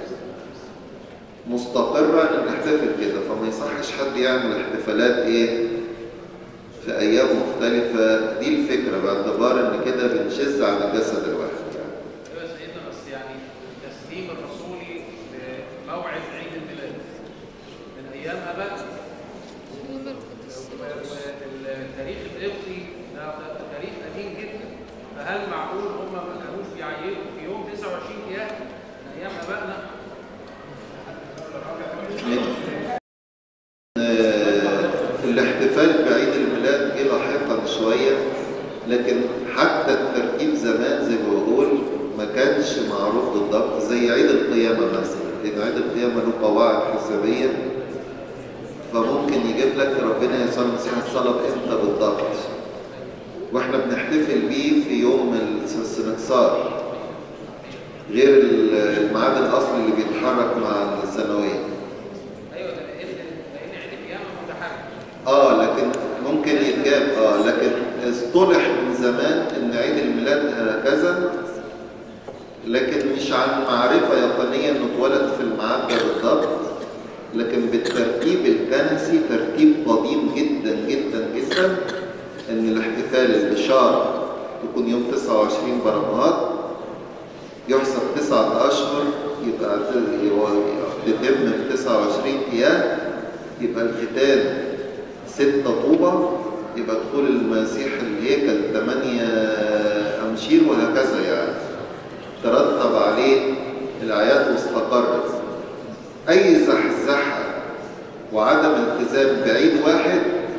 مستقره ان نحتفل كده. فما يصحش حد يعمل احتفالات ايه في ايام مختلفه. دي الفكره، باعتبار ان كده بنشذ عن الجسد الواحد يعني. ايوه يا سيدنا، بس يعني التسليم الرسولي لموعد عيد الميلاد من ايام ابائنا، والتاريخ القبطي ده تاريخ قديم جدا، فهل معقول هم ما كانوش بيعيدوا في يوم 29 كياك من ايام ابائنا؟ الاحتفال بعيد الميلاد جه لاحقا شويه، لكن حتى الترتيب زمان زي ما بقول ما كانش معروف بالضبط. زي عيد القيامه مثلا، لان عيد القيامه له قواعد حسابيه، فممكن يجيب لك ربنا يسوع المسيح اتصلب امتى بالضبط، واحنا بنحتفل بيه في يوم السنكسار غير الميعاد الاصلي اللي بيتحرك مع السنويه. ايوه ده لان عيد القيامه متحرك. لكن ممكن يتجاب لكن اصطلح من زمان ان عيد الميلاد هكذا، لكن مش عن معرفه يقينيه انه اتولد في الميعاد ده بالضبط، لكن بالترتيب الكنسي ترتيب قديم جدا جدا جدا ان الاحتفال البشاره تكون يوم 29 برمهات، يحسب 9 اشهر، يبقى تتم في 29 ايام، يبقى الختان 6 طوبة، يبقى دخول المسيح الهيكل 8 أمشير، وهكذا يعني ترتب عليه الآيات واستقرت. أي زحزحة وعدم التزام بعيد واحد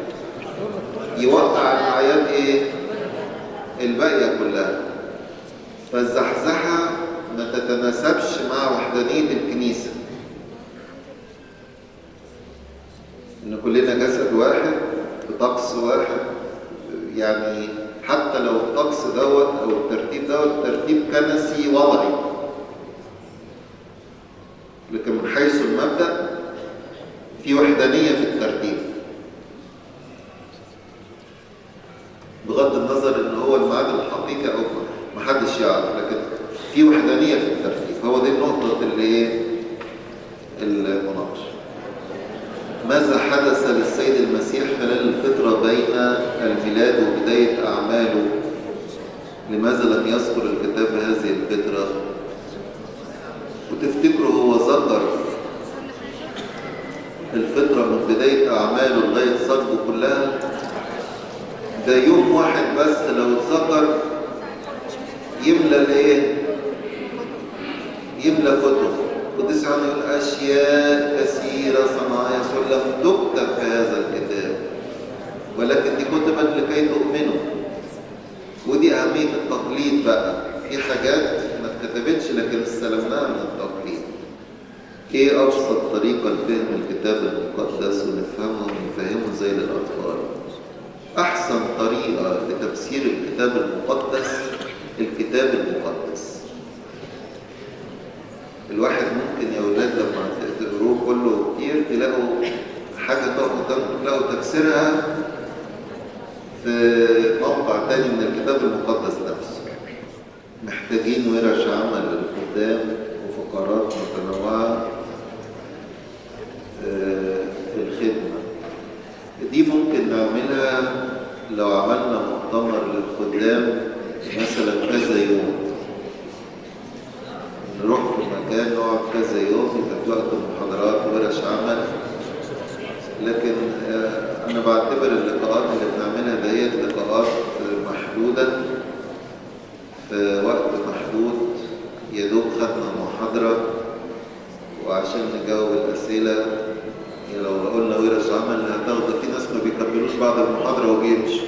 يوقع الآيات الباقية كلها، فالزحزحة ما تتناسبش مع وحدانية الكنيسة، إن كلنا جسد واحد بطقس واحد. يعني حتى لو الطقس دوت أو الترتيب دوت ترتيب كنسي وضعي، لكن من حيث المبدأ في وحدانية في الترتيب، بغض النظر إن هو الميعاد الحقيقي أو محدش يعرف، لكن في وحدانية في الترتيب. هو دي النقطة المناقشة. ماذا حدث للسيد المسيح خلال الفترة بين الميلاد وبداية أعماله؟ لماذا لم يذكر الكتاب هذه الفترة؟ وتفتكروا هو ذكر الفترة من بداية أعماله لغاية صلبه كلها؟ ده يوم واحد بس لو اتذكر يملى يملى كتب. قديس يوحنا يقول أشياء كثيرة صنعها يسوع لم تكتب في هذا الكتاب، ولكن دي كتبت لكي تؤمنوا. ودي أهمية التقليد بقى، في حاجات ما اتكتبتش لكن استلمناها من التقليد. ايه أبسط طريقة لفهم الكتاب المقدس ونفهمه ونفهمه زي للأطفال؟ أحسن طريقة لتفسير الكتاب المقدس الكتاب المقدس. الواحد ممكن يا أولاد لما تقروه كله كتير تلاقوا حاجة تقف قدامكم تلاقوا تفسيرها في موقع تاني من الكتاب المقدس نفسه. محتاجين ورش عمل للخدام وفقرات متنوعة في الخدمة. دي ممكن نعملها لو عملنا مؤتمر للخدام مثلا كذا يوم، نروح في مكان نقعد كذا يوم، يبقى في وقت محاضرات وورش عمل. لكن أنا بعتبر اللقاءات اللي بنعملها ديت لقاءات محدودة في وقت محدود، يا دوب خدنا محاضرة وعشان نجاوب الأسئلة. يعني لو قلنا ورش عمل هتاخد في ناس ما بيكملوش بعد المحاضرة وبيمشوا،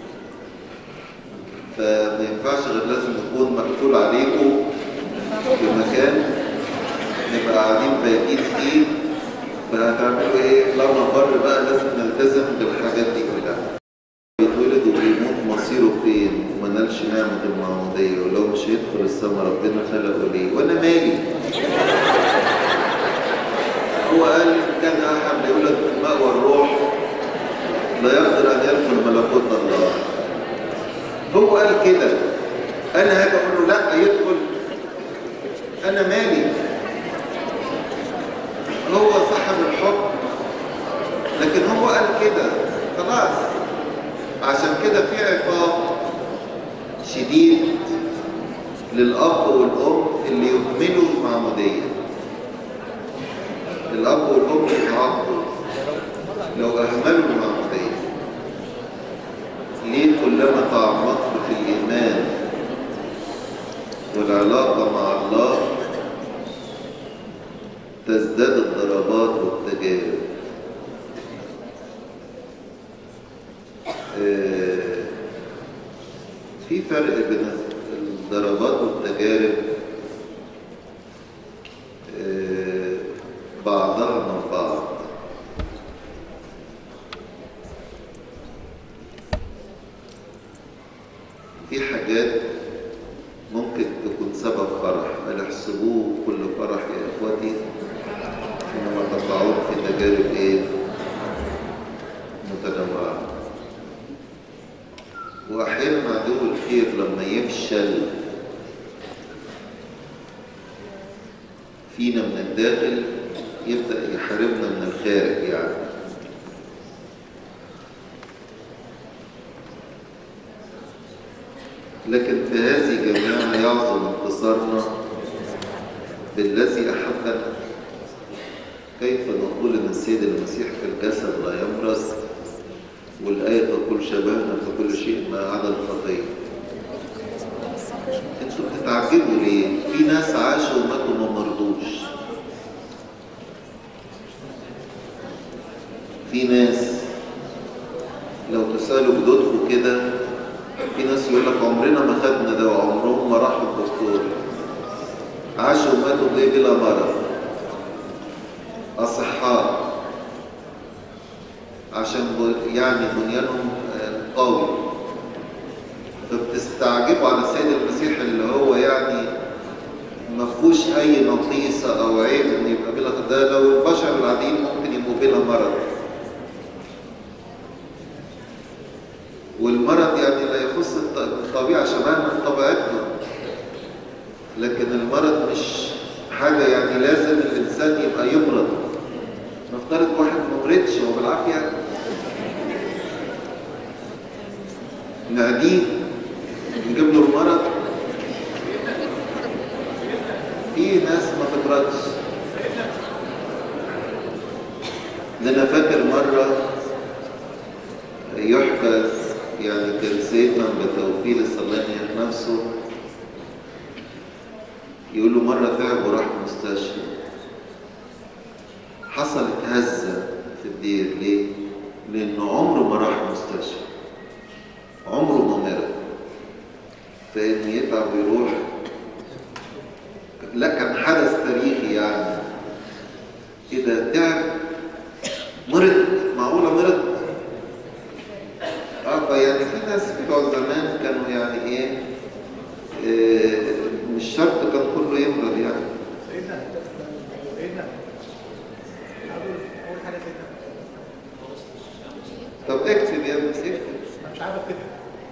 فما ينفعش غير لازم يكون مقفول عليكم في مكان نبقى قاعدين بايتين فيه. فهتعملوا ايه؟ لو مقر بقى لازم نلتزم بالحاجات دي كلها. بيتولد وبيموت مصيره فين؟ وما نالش نعمة المعمودية، ولو مش هيدخل السما ربنا خلقه ليه؟ وانا مالي؟ هو قال كان احد يولد في الماء والروح لا يقدر ان يدخل ملكوت الله. هو قال كده، انا هاجي اقول له لا يدخل؟ انا مالي؟ هو صاحب الحكم، لكن هو قال كده خلاص. عشان كده في عقاب شديد للأب والأم اللي يهملوا المعمودية. الأب والأم يتعاقبوا لو أهملوا المعمودية. ليه؟ كلما تعمقت في الإيمان والعلاقة مع الله تزداد الضربات والتجارب. في فرق بين الضربات والتجارب بعضها من بعض. في حاجات ممكن تكون سبب فرح، قال احسبوه كل فرح يا اخوتي انما تقعون في تجارب ايه؟ متنوعة. واحيانا عدو الخير لما يفشل فينا من الداخل يبدأ يحاربنا من الخارج يعني. لكن في هذه جميعها يعظم انتصارنا بالذي أحبنا. كيف نقول ان السيد المسيح في الجسد لا يمرض والآية تقول شبهنا في كل شيء ما عدا الخطية؟ انتوا بتتعجبوا ليه؟ في ناس عاشوا وماتوا ما مرضوش. في ناس لو تسألوا جدودكم كده، في ناس يقول لك عمرنا ما خدنا ده وعمرهم ما راحوا الدكتور، عاشوا وماتوا ليه بلا مرض، أصحاء عشان يعني بنيانهم قوي. فبتستعجبوا على السيد المسيح اللي هو يعني ما فيهوش أي نقيصة أو عيب إن يبقى بلا. ده لو البشر العاديين ممكن يبقوا بلا مرض، والمرض يعني لا يخص الطبيعة، شبهنا في طبيعتنا، لكن المرض مش حاجة يعني لازم الإنسان يبقى يمرض. نفترض واحد ما مرضش هو بالعافية نعديه نجيب له المرض. في ناس ما تمرضش. أنا فاكر مرة يحكى يعني كان سيدنا بتوفيل الصلاني نفسه يقول له مرة تعب وراح مستشفى، حصلت هزة في الدير. ليه؟ لأنه عمره ما راح مستشفى، عمره ما مرض، فإن يتعب ويروح. لا كان حدث تاريخي يعني. إذا تعب مرض، معقولة مرض؟ يعني في ناس بتوع زمان كانوا يعني ايه مش شرط كان كله يمرض يعني. سيدنا اول حاجه سيدنا. طب اكتب يا ابني اكتب. انا مش عارف اكتب.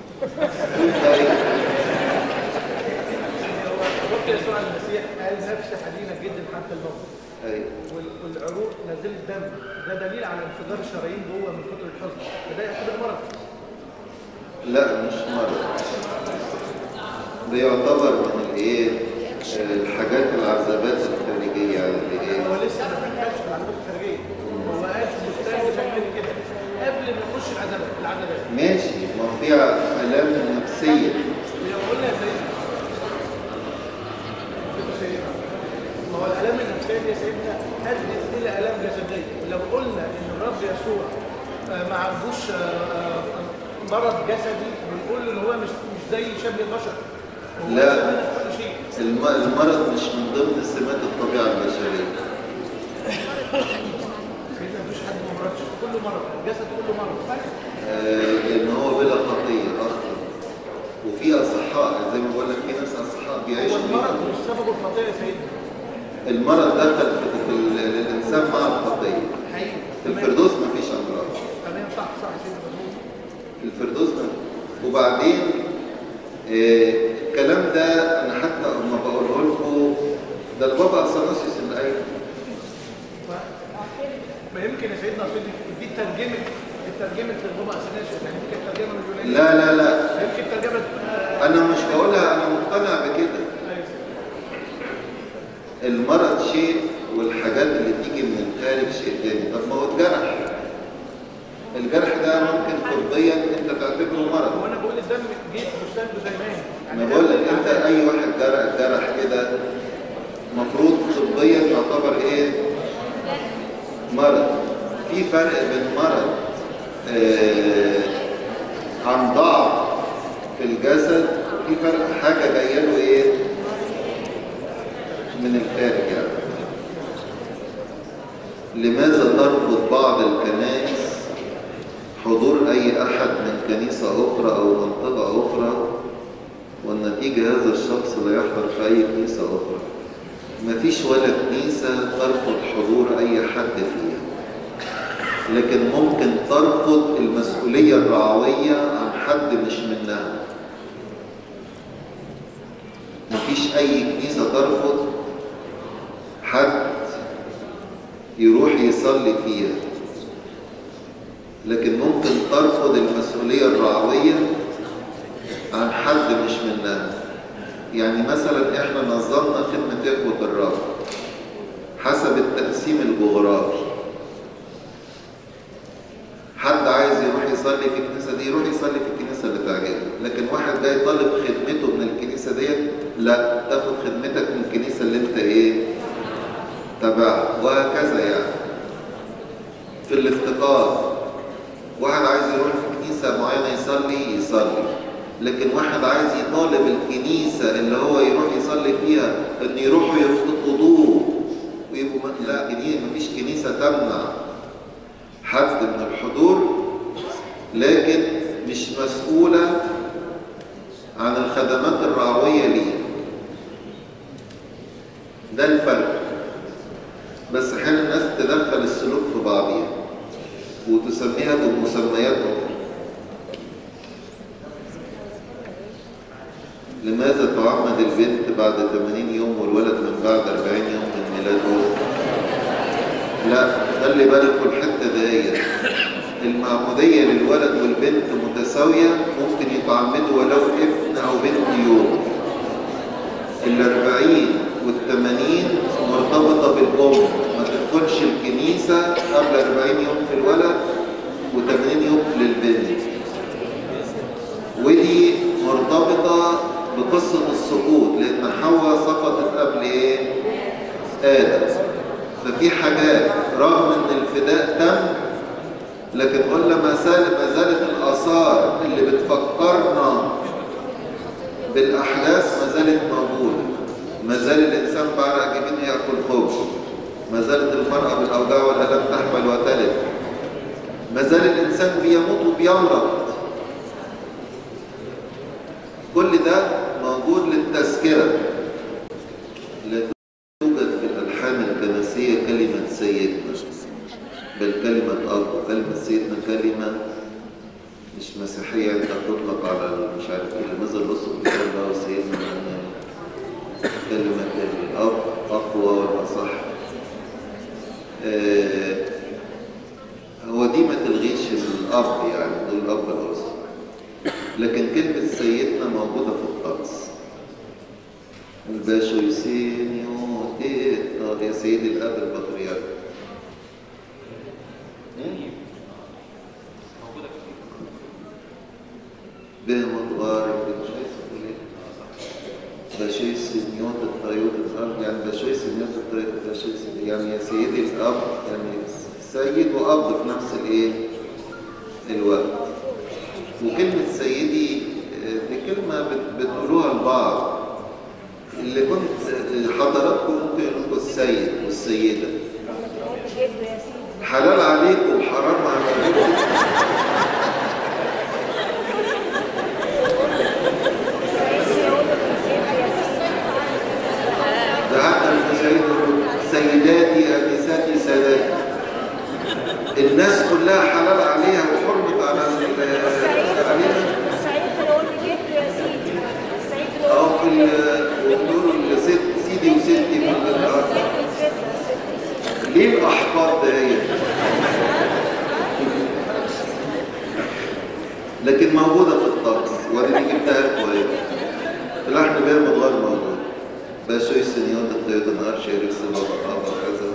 وقت يسوع المسيح قال نفسي حزينه جدا حتى الموت. ايوه. والعروق نزلت دم، ده دليل على انفجار الشرايين جوه من كتر الحزن، فده يعتبر مرض. لا مش مرض، ده يعتبر من الايه الحاجات العذابات الخارجيه اللي ايه. هو لسه ما بيتكلمش في العذابات الخارجيه، هو قال في البستان بيعمل كده قبل ما يخش العذابات. ماشي، ما فيها الام نفسيه. قلنا يا سيدنا ما هو الالام النفسيه دي يا سيدنا ادت الى الام جسديه. ولو قلنا ان الرب يسوع ما عندوش مرض جسدي بنقول ان هو مش زي شبه البشر. لا المرض مش من ضمن سمات الطبيعه البشريه. سيدنا مفيش حد ما مرضش، كله مرض، الجسد كله مرض. لان هو بلا خطيه اصلا، وفي اصحاء زي ما بقول لك، في ناس اصحاء بيعيشوا. هو المرض مش سبب الخطيه يا سيدنا. المرض دخل في الانسان مع الخطيه. حقيقي. في الفردوس مفيش امراض. تمام صح سيدنا مظبوط. الفردوس وبعدين الكلام ده انا حتى لما بقوله لكم ده البابا اثناسيوس اللي قايل. ما يمكن يا سيدنا دي ترجمه للبابا اثناسيوس، يعني يمكن ترجمه من اليوناني. لا يمكن ترجمه. انا مش بقولها، انا مقتنع بكده. المرض شيء والحاجات اللي تيجي من الخارج شيء تاني. طب ما هو الجرح ده ممكن طبيا انت تعتبره مرض. وانا بقول الدم جيت مستند زي ما هي. انا بقول لك انت اي واحد جرح كده المفروض طبيا يعتبر ايه؟ مرض. في فرق بين مرض عن ضعف في الجسد، في فرق حاجه جايه له ايه؟ من الخارج يعني. لماذا ترفض بعض الكنائس حضور أي أحد من كنيسة أخرى أو منطقة أخرى والنتيجة هذا الشخص لا يحضر في أي كنيسة أخرى. مفيش ولا كنيسة ترفض حضور أي حد فيها، لكن ممكن ترفض المسؤولية الرعوية عن حد مش منها. مفيش أي كنيسة ترفض حد يروح يصلي فيها، لكن ممكن ترفض المسؤولية الرعوية عن حد مش منها. يعني مثلا احنا نظمنا خدمة إخوة الرب حسب التقسيم الجغرافي. حد عايز يروح يصلي في الكنيسة دي يروح يصلي في الكنيسة اللي تعجبه، لكن واحد جاي طالب خدمته من الكنيسة دي لا، تاخد خدمتك من الكنيسة اللي انت تبعها، وهكذا. يعني في الافتقار واحد عايز يروح في كنيسة معينة يصلي، لكن واحد عايز يطالب الكنيسة اللي هو يروح يصلي فيها ان يروحوا يفتقدوه ويبقوا لا، مفيش كنيسة تمنع حد من الحضور، لكن مش مسؤولة عن الخدمات الرعوية ليه. ده الفرق. بس احيانا الناس تدخل السلوك في بعضيها وتسميها بمسميات أخرى. لماذا تعمد البنت بعد 80 يوم والولد من بعد 40 يوم من ميلاده؟ لا، خلي بالكم الحته ديت. المعموديه للولد والبنت متساويه، ممكن يتعمدوا ولو ابن او بنت يوم. ال40 وال80 مرتبطه بالام، ما تدخلش الكنيسه قبل 40 يوم في الولد و80 يوم للبنت. ودي مرتبطه بقصه السقوط، لان حواء سقطت قبل آدم. ففي حاجات رغم ان الفداء تم، لكن قلنا ما زالت الآثار اللي بتفكرنا بالأحداث ما زالت موجودة. ما زال الإنسان بعرق جبينه يأكل خبز، ما زالت المرأة بالأوجاع والألم تحمل وتلد، ما زال الإنسان بيموت وبيمرض. كل ده موجود للتذكرة. لا توجد في الألحان الكنسية كلمة سيدنا، بل كلمة أب. وكلمة سيدنا كلمة مش مسيحية أنت تطلق على مش عارف إيه. لماذا الرسل بيقولوا سيدنا؟ كلمة الأب أقوى والأصح. هو دي ما تلغيش الأب، يعني دول الأب الأصل، لكن كلمة سيدنا موجودة في الطقس. الباشويسين يا سيدي الأب البطريرك بمضغار باشوي سنيوت الطريوت الأرض، يعني باشوي سنيوت الطريوت باشوي يعني يا سيدي الأب، يعني سيد وأب في نفس الوقت. وكلمة سيدي دي كلمة بتقولوها لبعض. اللي كنت حضراتكم ممكن يقولوا السيد والسيدة، حلال عليكم وحرام عليكم. ده حتى سيداتي أنساتي ساداتي، الناس كلها حلال عليها وحرمت على عليها. أو ويقولوا سيدي وستي من الأرض. ليه الأحقاد ده هي؟ لكن موجودة في الطقس، وأنا دي جبتها لكم اهي. في لحن بير مضغار موجود. باشوي سنيون الطيب النهار شارك سبب الأرض وكذا.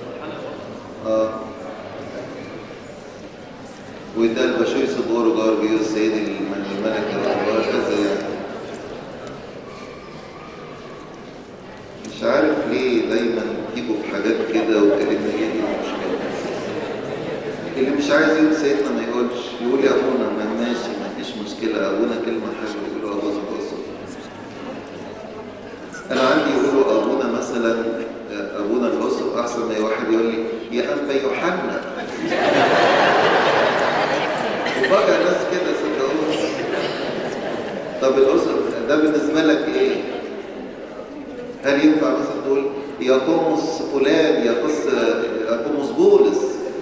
وده الباشوي صدور وجار بيو السيد الملك وكذا. يعني مش عارف ليه دايما تجيبوا في حاجات كده وكأن هي دي المشكلة. اللي مش عايز يقول سيدنا ما يقولش، يقول يا أبونا ما ماشي، ما فيش مشكلة. أبونا كلمة حلوة يقولوا أبونا بصر. أنا عندي يقولوا أبونا مثلا، أبونا الأسر أحسن ما واحد يقول لي يا أنبا يوحنا. وبقى ناس كده صدقوني. طب الأسر ده بالنسبة لك ايه؟ هل ينفع مثلا تقول يا قمص فلان، يا قمص بولس؟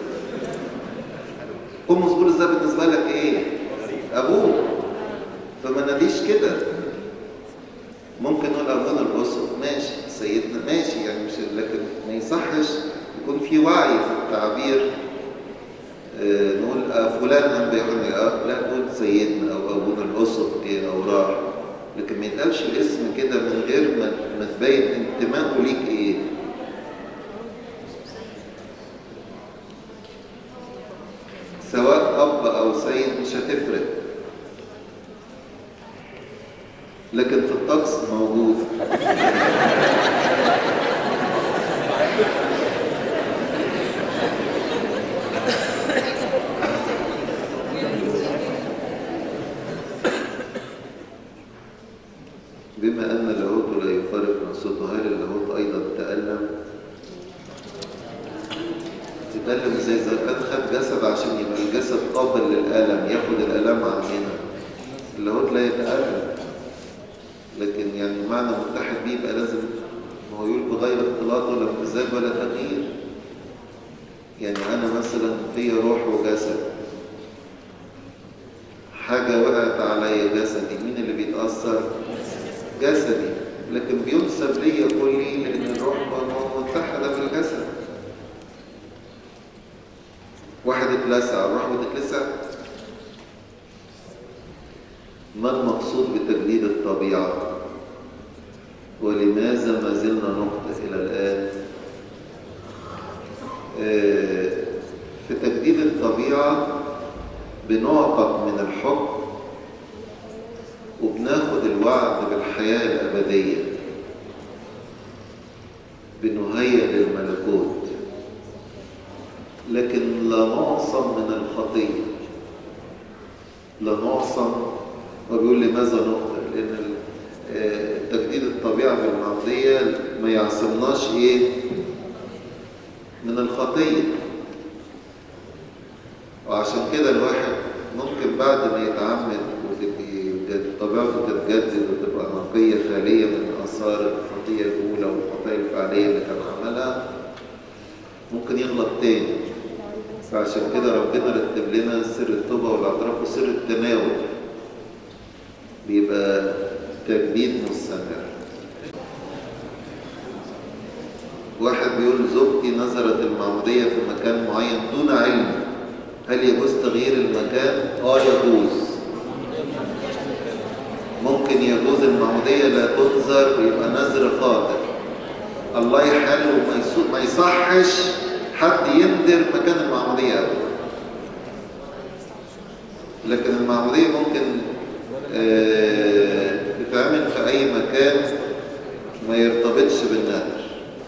قمص بولس ده بالنسبة لك ايه؟ ابوه. فما ناديش كده. ممكن نقول ابونا الاسر ماشي، سيدنا ماشي، يعني مش، لكن ما يصحش يكون في وعي في التعبير. نقول فلان أنبا يوحنا، لا نقول سيدنا أو أبونا الأسر أو راح، لكن ما يتقالش الاسم كده من غير ما تبين انتمائه ليك إيه. سواء أب أو سيد مش هتفرق، لكن في الطقس موجود. بما أن اللاهوت لا يفارق نفسه، هل اللاهوت أيضا تألم؟ تتألم ازاي؟ إذا كان خد جسد عشان يبقى الجسد قابل للألم، ياخد الألم عننا. اللاهوت لا يتألم، لكن يعني معنى متحد بيه يبقى لازم، ما هو يقول بغير اختلاط ولا امتزاج ولا تغيير. يعني أنا مثلا في روح وجسد، حاجة وقعت عليا جسدي، مين اللي بيتأثر؟ جسدي، لكن بينسب لي كلي لأن الروح متحدة بالجسد. واحد اتلسع، الروح بتتلسع. ما المقصود بتجديد الطبيعة؟ ولماذا ما زلنا نخطئ إلى الآن؟ في تجديد الطبيعة بنعتق من الحكم وبناخد الوعد بالحياة الأبدية، بنهيئ للملكوت، لكن لا نعصم من الخطية، لا نعصم. وبيقول لماذا نخطئ؟ لأن تجديد الطبيعة بالمعمودية ما يعصمناش إيه؟ من الخطية. وعشان كده الواحد ممكن بعد ما يتعمد طبيعته تتجدد وتبقى نقية خالية من آثار الخطية الأولى والخطايا الفعلية اللي كان عملها، ممكن يغلط تاني. فعشان كده ربنا رتب لنا سر التوبة والاعتراف وسر التناول، بيبقى تجديد مستمر. واحد بيقول زوجتي نظرت المعمودية في مكان معين دون علم، هل يجوز تغيير المكان؟ يجوز. ممكن يجوز المعمودية لا تنظر ويبقى نذر خاطئ، الله يحل وما يصحش حد يندر مكان المعمودية أبدا. لكن المعمودية ممكن تتعمل في أي مكان ما يرتبطش بالنذر.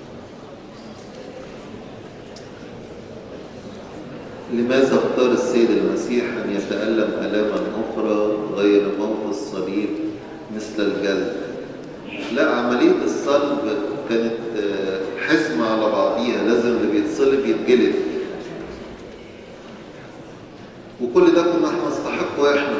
لماذا اختار السيد المسيح أن يتألم ألاما أخرى غير موت الصليب مثل الجلد؟ لا، عملية الصلب كانت حزمة على بعضيها، لازم اللي بيتصلب يتجلد، وكل ده كنا احنا نستحقه احنا.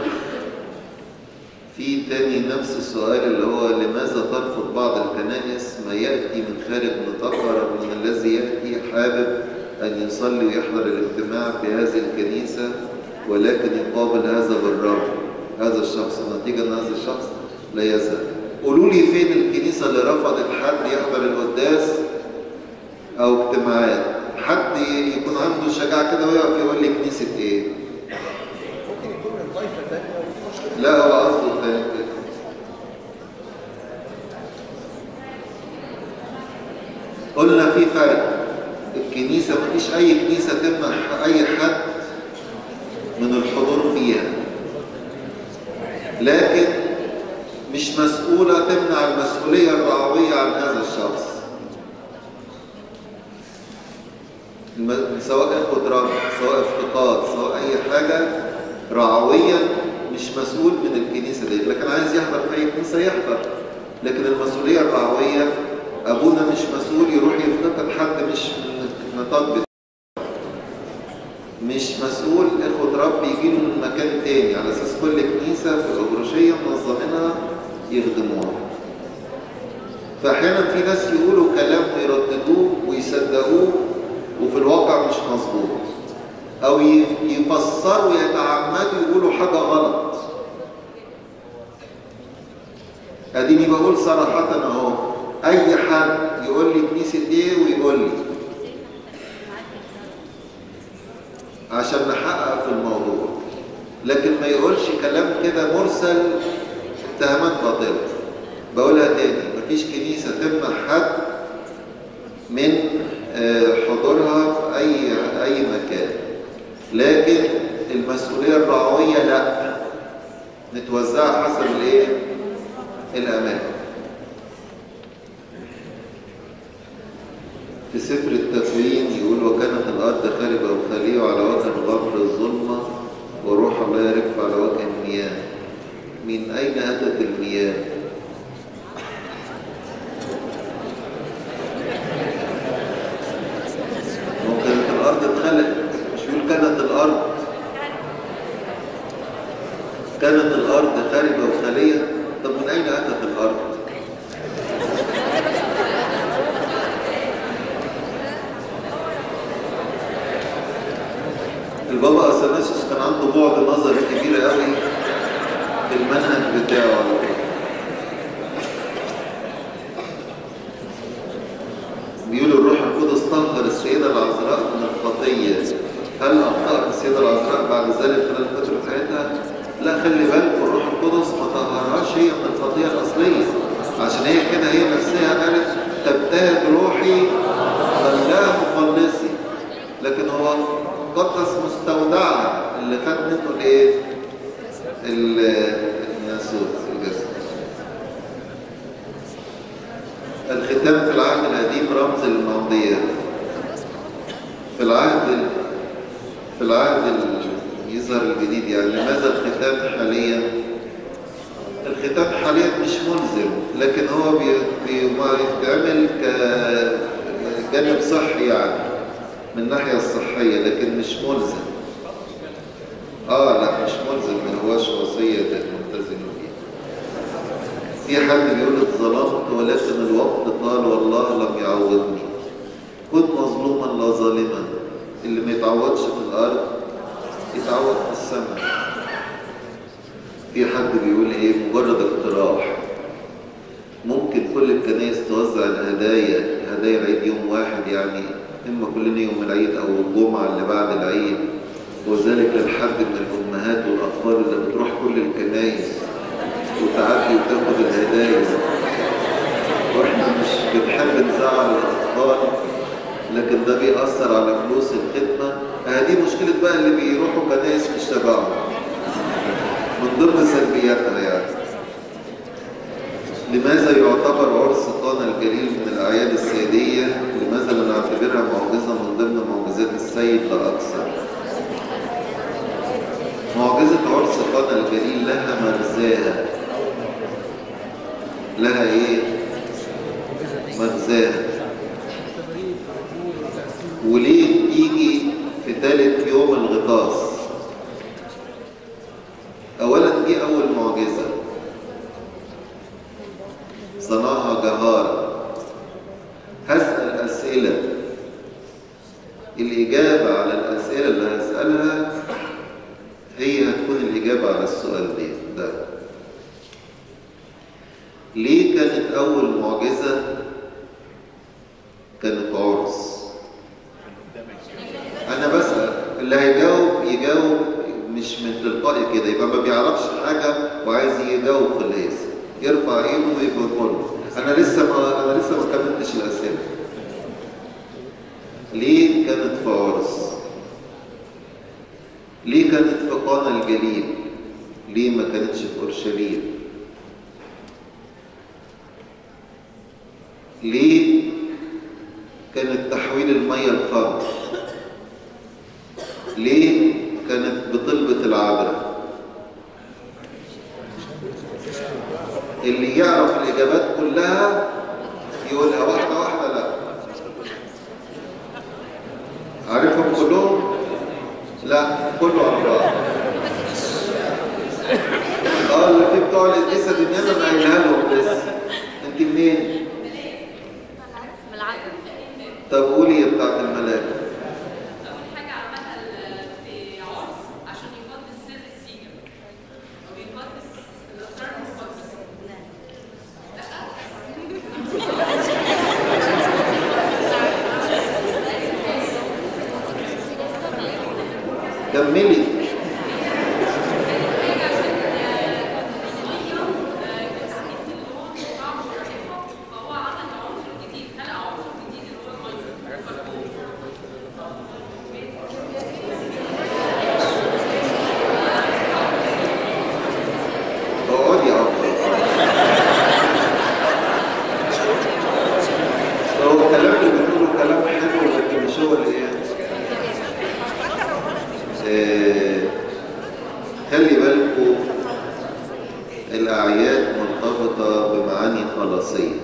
في تاني نفس السؤال اللي هو لماذا ترفض بعض الكنائس ما يأتي من خارج نطاقها من الذي يأتي حابب أن يصلي ويحضر الاجتماع في هذه الكنيسة ولكن يقابل هذا بالرفض، هذا الشخص نتيجة أن هذا الشخص لا يذهب. قولوا لي فين الكنيسة اللي رفضت حد يحضر القداس أو اجتماعات؟ حد يكون عنده الشجاعة كده ويقف يقول لي كنيسة إيه؟ ممكن يكون من طائفة ثانية وفي مشكلة. لا، هو قصده ثاني. قلنا في فرق. الكنيسة مفيش أي كنيسة تمنع أي حد من الحضور فيها، لكن مش مسؤولة تمنع المسؤولية الرعوية عن هذا الشخص. سواء إخوة رب، سواء افتقاد، سواء أي حاجة رعوية، مش مسؤول من الكنيسة دي. لكن عايز يحضر في أي كنيسة يحضر، لكن المسؤولية الرعوية أبونا مش مسؤول يروح يفتقد حد مش من النطاق بتاعه، مش مسؤول إخوة رب يجيله من مكان تاني، على أساس كل كنيسة في الأبروشية منظمينها يخدموها. فأحيانا في ناس يقولوا كلام ويرددوه ويصدقوه وفي الواقع مش مظبوط، أو يفسروا ويتعمدوا يقولوا حاجة غلط. أديني بقول صراحة أهو، أي حد يقول لي كنيسة إيه ويقول لي عشان نحقق في الموضوع، لكن ما يقولش كلام كده مرسل اتهامات باطلة. بقولها تاني، مفيش كنيسة تمنع حد من حضورها في أي مكان، لكن المسؤولية الرعوية لا، نتوزعها حسب الايه؟ الأماكن. في سفر التكوين يقول: وكانت الأرض خاربة وخالية وعلى وجه الغمر الظلمة وروح الله يرف على وجه المياه. من أين أتت المياه؟ وكانت الأرض اتخلقت، مش يقول كانت الأرض. كانت الأرض خاربة وخالية، طب من أين أتت الأرض؟ البابا أثناسيوس كان عنده بعد نظري كبير قوي في المنهج بتاعه. بيقولوا الروح القدس طهر السيدة العذراء من الخطية. هل أخطأت السيدة العذراء بعد ذلك خلال فترة حياتها؟ لا، خلي بالكم، الروح القدس ما طهرهاش هي من الخطية الأصلية، عشان هي كده هي نفسها قالت: تبتهج روحي خلاه مخلصي. لكن هو قدس مستودعها اللي خد منه الايه؟ الناسوت، الجسد. الختام في العهد القديم رمز للمعمودية. في العهد يظهر الجديد. يعني لماذا الختام حاليا؟ الختام حاليا مش ملزم، لكن هو بيتعمل كجانب صحي، يعني من الناحية الصحية، لكن مش ملزم. لا، مش ملزم، ما هوش وصية الملتزمين بيها. في حد بيقول: اتظلمت ولكن الوقت طال والله لم يعوضني. كن مظلوما لا ظالما. اللي ما يتعوضش في الأرض يتعوض في السماء. في حد بيقول ايه؟ مجرد اقتراح، ممكن كل الكنائس توزع الهدايا العيد يوم واحد، يعني إما كلنا يوم العيد أو الجمعة اللي بعد العيد، وذلك للحد من الأمهات والأطفال اللي بتروح كل الكنائس وتعدي وتاخد الهدايا. وإحنا مش بنحب نزعل الأطفال، لكن ده بيأثر على فلوس الخدمة. دي مشكلة بقى اللي بيروحوا كنائس مش تبعهم، من ضمن سلبياتها. يعني لماذا يعتبر عرس قانا الجليل من الأعياد السيدية؟ لماذا لا نعتبرها معجزة من ضمن معجزات السيد لا أكثر؟ معجزة عرس قانا الجليل لها مغزاها. لها إيه؟ مغزاها. وليه تيجي في ثالث يوم الغطاس؟ أولا دي أول معجزة صنعها جهارا. هسأل أسئلة، الإجابة على الأسئلة اللي هسألها هي هتكون الإجابة على السؤال ده. ليه كانت أول معجزة كانت عرس؟ أنا بسأل، اللي يجاوب مش من تلقائي كده، يبقى ما بيعرفش حاجة وعايز يجاوب في الهيس، يرفع ايده ويقول له. أنا لسه ما كملتش الأسئلة. ليه كانت في عرس؟ ليه كانت في قانا الجليل؟ ليه ما كانتش في أورشليم؟ ليه كانت تحويل المية الخمر؟ ليه كانت بطلبة العذراء؟ اللي يعرف الإجابات كلها يقولها واحدة واحدة. لا، عارفهم كلهم؟ لا، كله على بعض. اللي في بتوع القديسه دنيانا انا قايلها لهم لسه. انت منين؟ من العقل. طب قولي يا بتاعت الملاك. أول حاجة عملها في عرس عشان يقدس سر السيجا أو يقدس الأسرار المقدسة. كملي. اقعدي افضل. هو الكلام اللي بتقوله كلام حلو لكن مش هو اللي خلي بالكم الأعياد مرتبطة بمعاني خلاصية،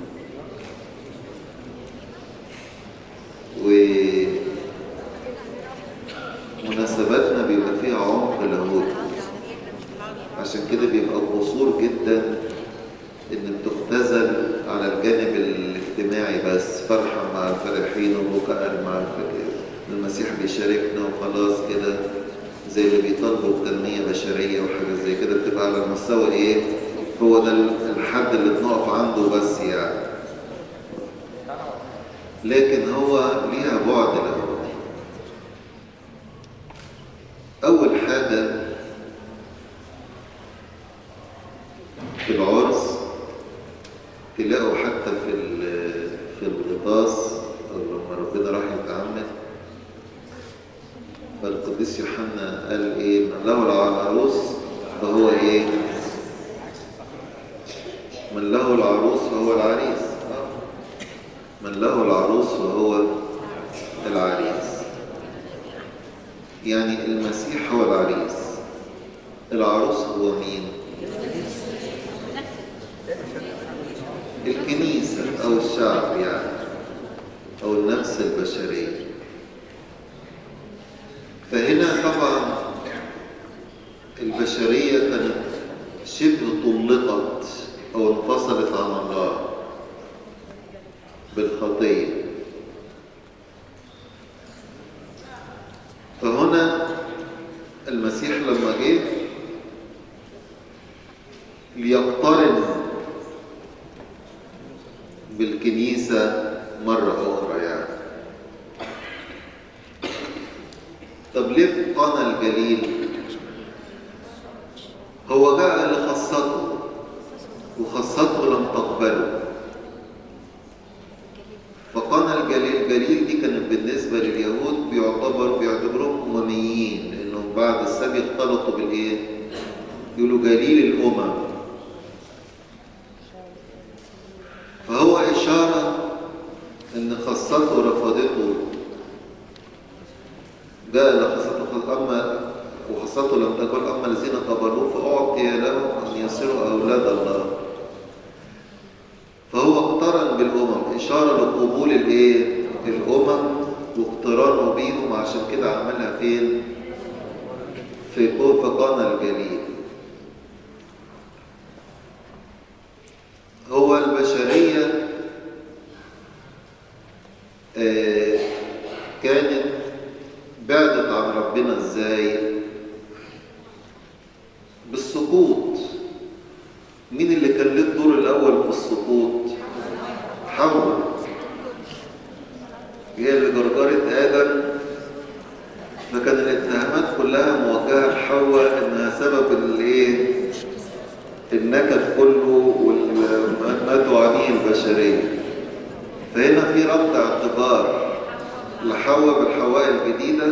ومناسباتنا بيبقى فيها عمق لاهوتي، عشان كده بيبقى قصور جدا إن بتختزل على الجانب الاجتماعي بس، فرحة مع الفرحين وبكاء مع الفرحين، المسيح بيشاركنا وخلاص كده، زي اللي بيطالبوا بتنمية بشرية وحاجة زي كده، بتبقى على المستوى ايه؟ هو ده الحد اللي بنقف عنده بس يعني. لكن هو ليها بعد لاهوتي. أول حاجة في العرس تلاقوا حتى في الغطاس أو لما ربنا راح يتعمد، فالقديس يوحنا قال ايه؟ من له العروس فهو ايه؟ من له العروس فهو العريس. من له العروس فهو العريس، يعني المسيح هو العريس. العروس هو مين؟ الكنيسة أو الشعب يعني، أو النفس البشرية. فهنا طبعا البشرية كانت شبه طلقت أو انفصلت عن الله بالخطية. فهنا المسيح لما جه ليقترن بالكنيسة مرة أخرى يعني. طب ليه في قانا الجليل؟ هو جاء لخاصته وخاصته لم تقبله. فقانا الجليل دي كانت بالنسبة لليهود بيعتبروهم أمميين، لأنهم بعد السبي اختلطوا بالإيه؟ يقولوا جليل الأمم. فهو إشارة إن خاصته رفضته، جاء لخاصته أما وخاصته لم تقبل، أما الذين قبلوه فأعطي لهم أن يصيروا أولاد الله. فهو اقترن بالأمم، إشارة لقبول الإيه؟ الأمم واقترانه بيهم، عشان كده عملها فين؟ في قانا الجليل. هو البشرية كانت بعدت عن ربنا ازاي؟ بالسقوط. مين اللي كان له الدور الاول في السقوط؟ حواء. هي اللي جرجرت ادم، فكان الاتهامات كلها موجهه لحواء انها سبب الايه؟ النكد كله وما تعانيه البشريه. فهنا في ربط اعتبار لحواء بالحواء الجديده،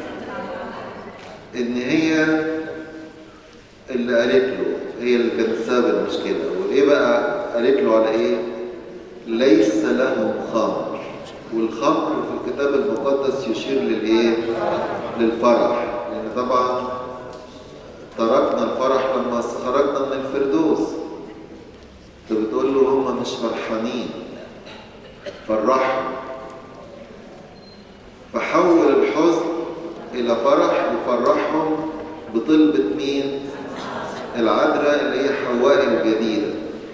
ان هي اللي قالت له، هي اللي كانت سبب المشكله. وايه بقى قالت له على ايه؟ ليس لهم خمر. والخمر في الكتاب المقدس يشير للايه؟ للفرح، لان طبعا تركنا الفرح لما خرجنا من الفردوس. فبتقول له هم مش فرحانين، فرحهم. فحول الحزن الى فرح وفرحهم بطلبة مين؟ العذراء اللي هي حواء الجديدة.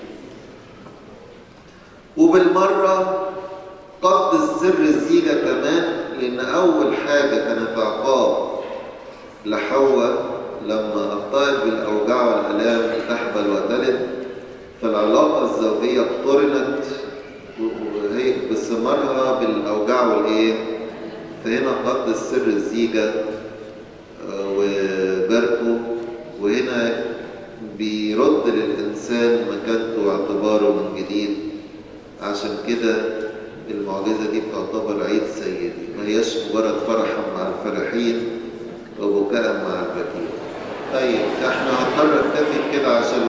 وبالمرة قدس سر الزيجة كمان، لأن أول حاجة كانت عقاب لحواء لما أخطأت بالأوجاع والآلام تحبل وتلد، فالعلاقة الزوجية اقترنت وهي بثمارها بالأوجاع والإيه؟ فهنا قدس سر الزيجة وباركه، وهنا بيرد للإنسان مكانته واعتباره من جديد. عشان كده المعجزة دي بتعتبر عيد سيدي، ما هياش مجرد فرحا مع الفرحين وبكاء مع البكين. طيب احنا هنضطر نكتفي كده عشان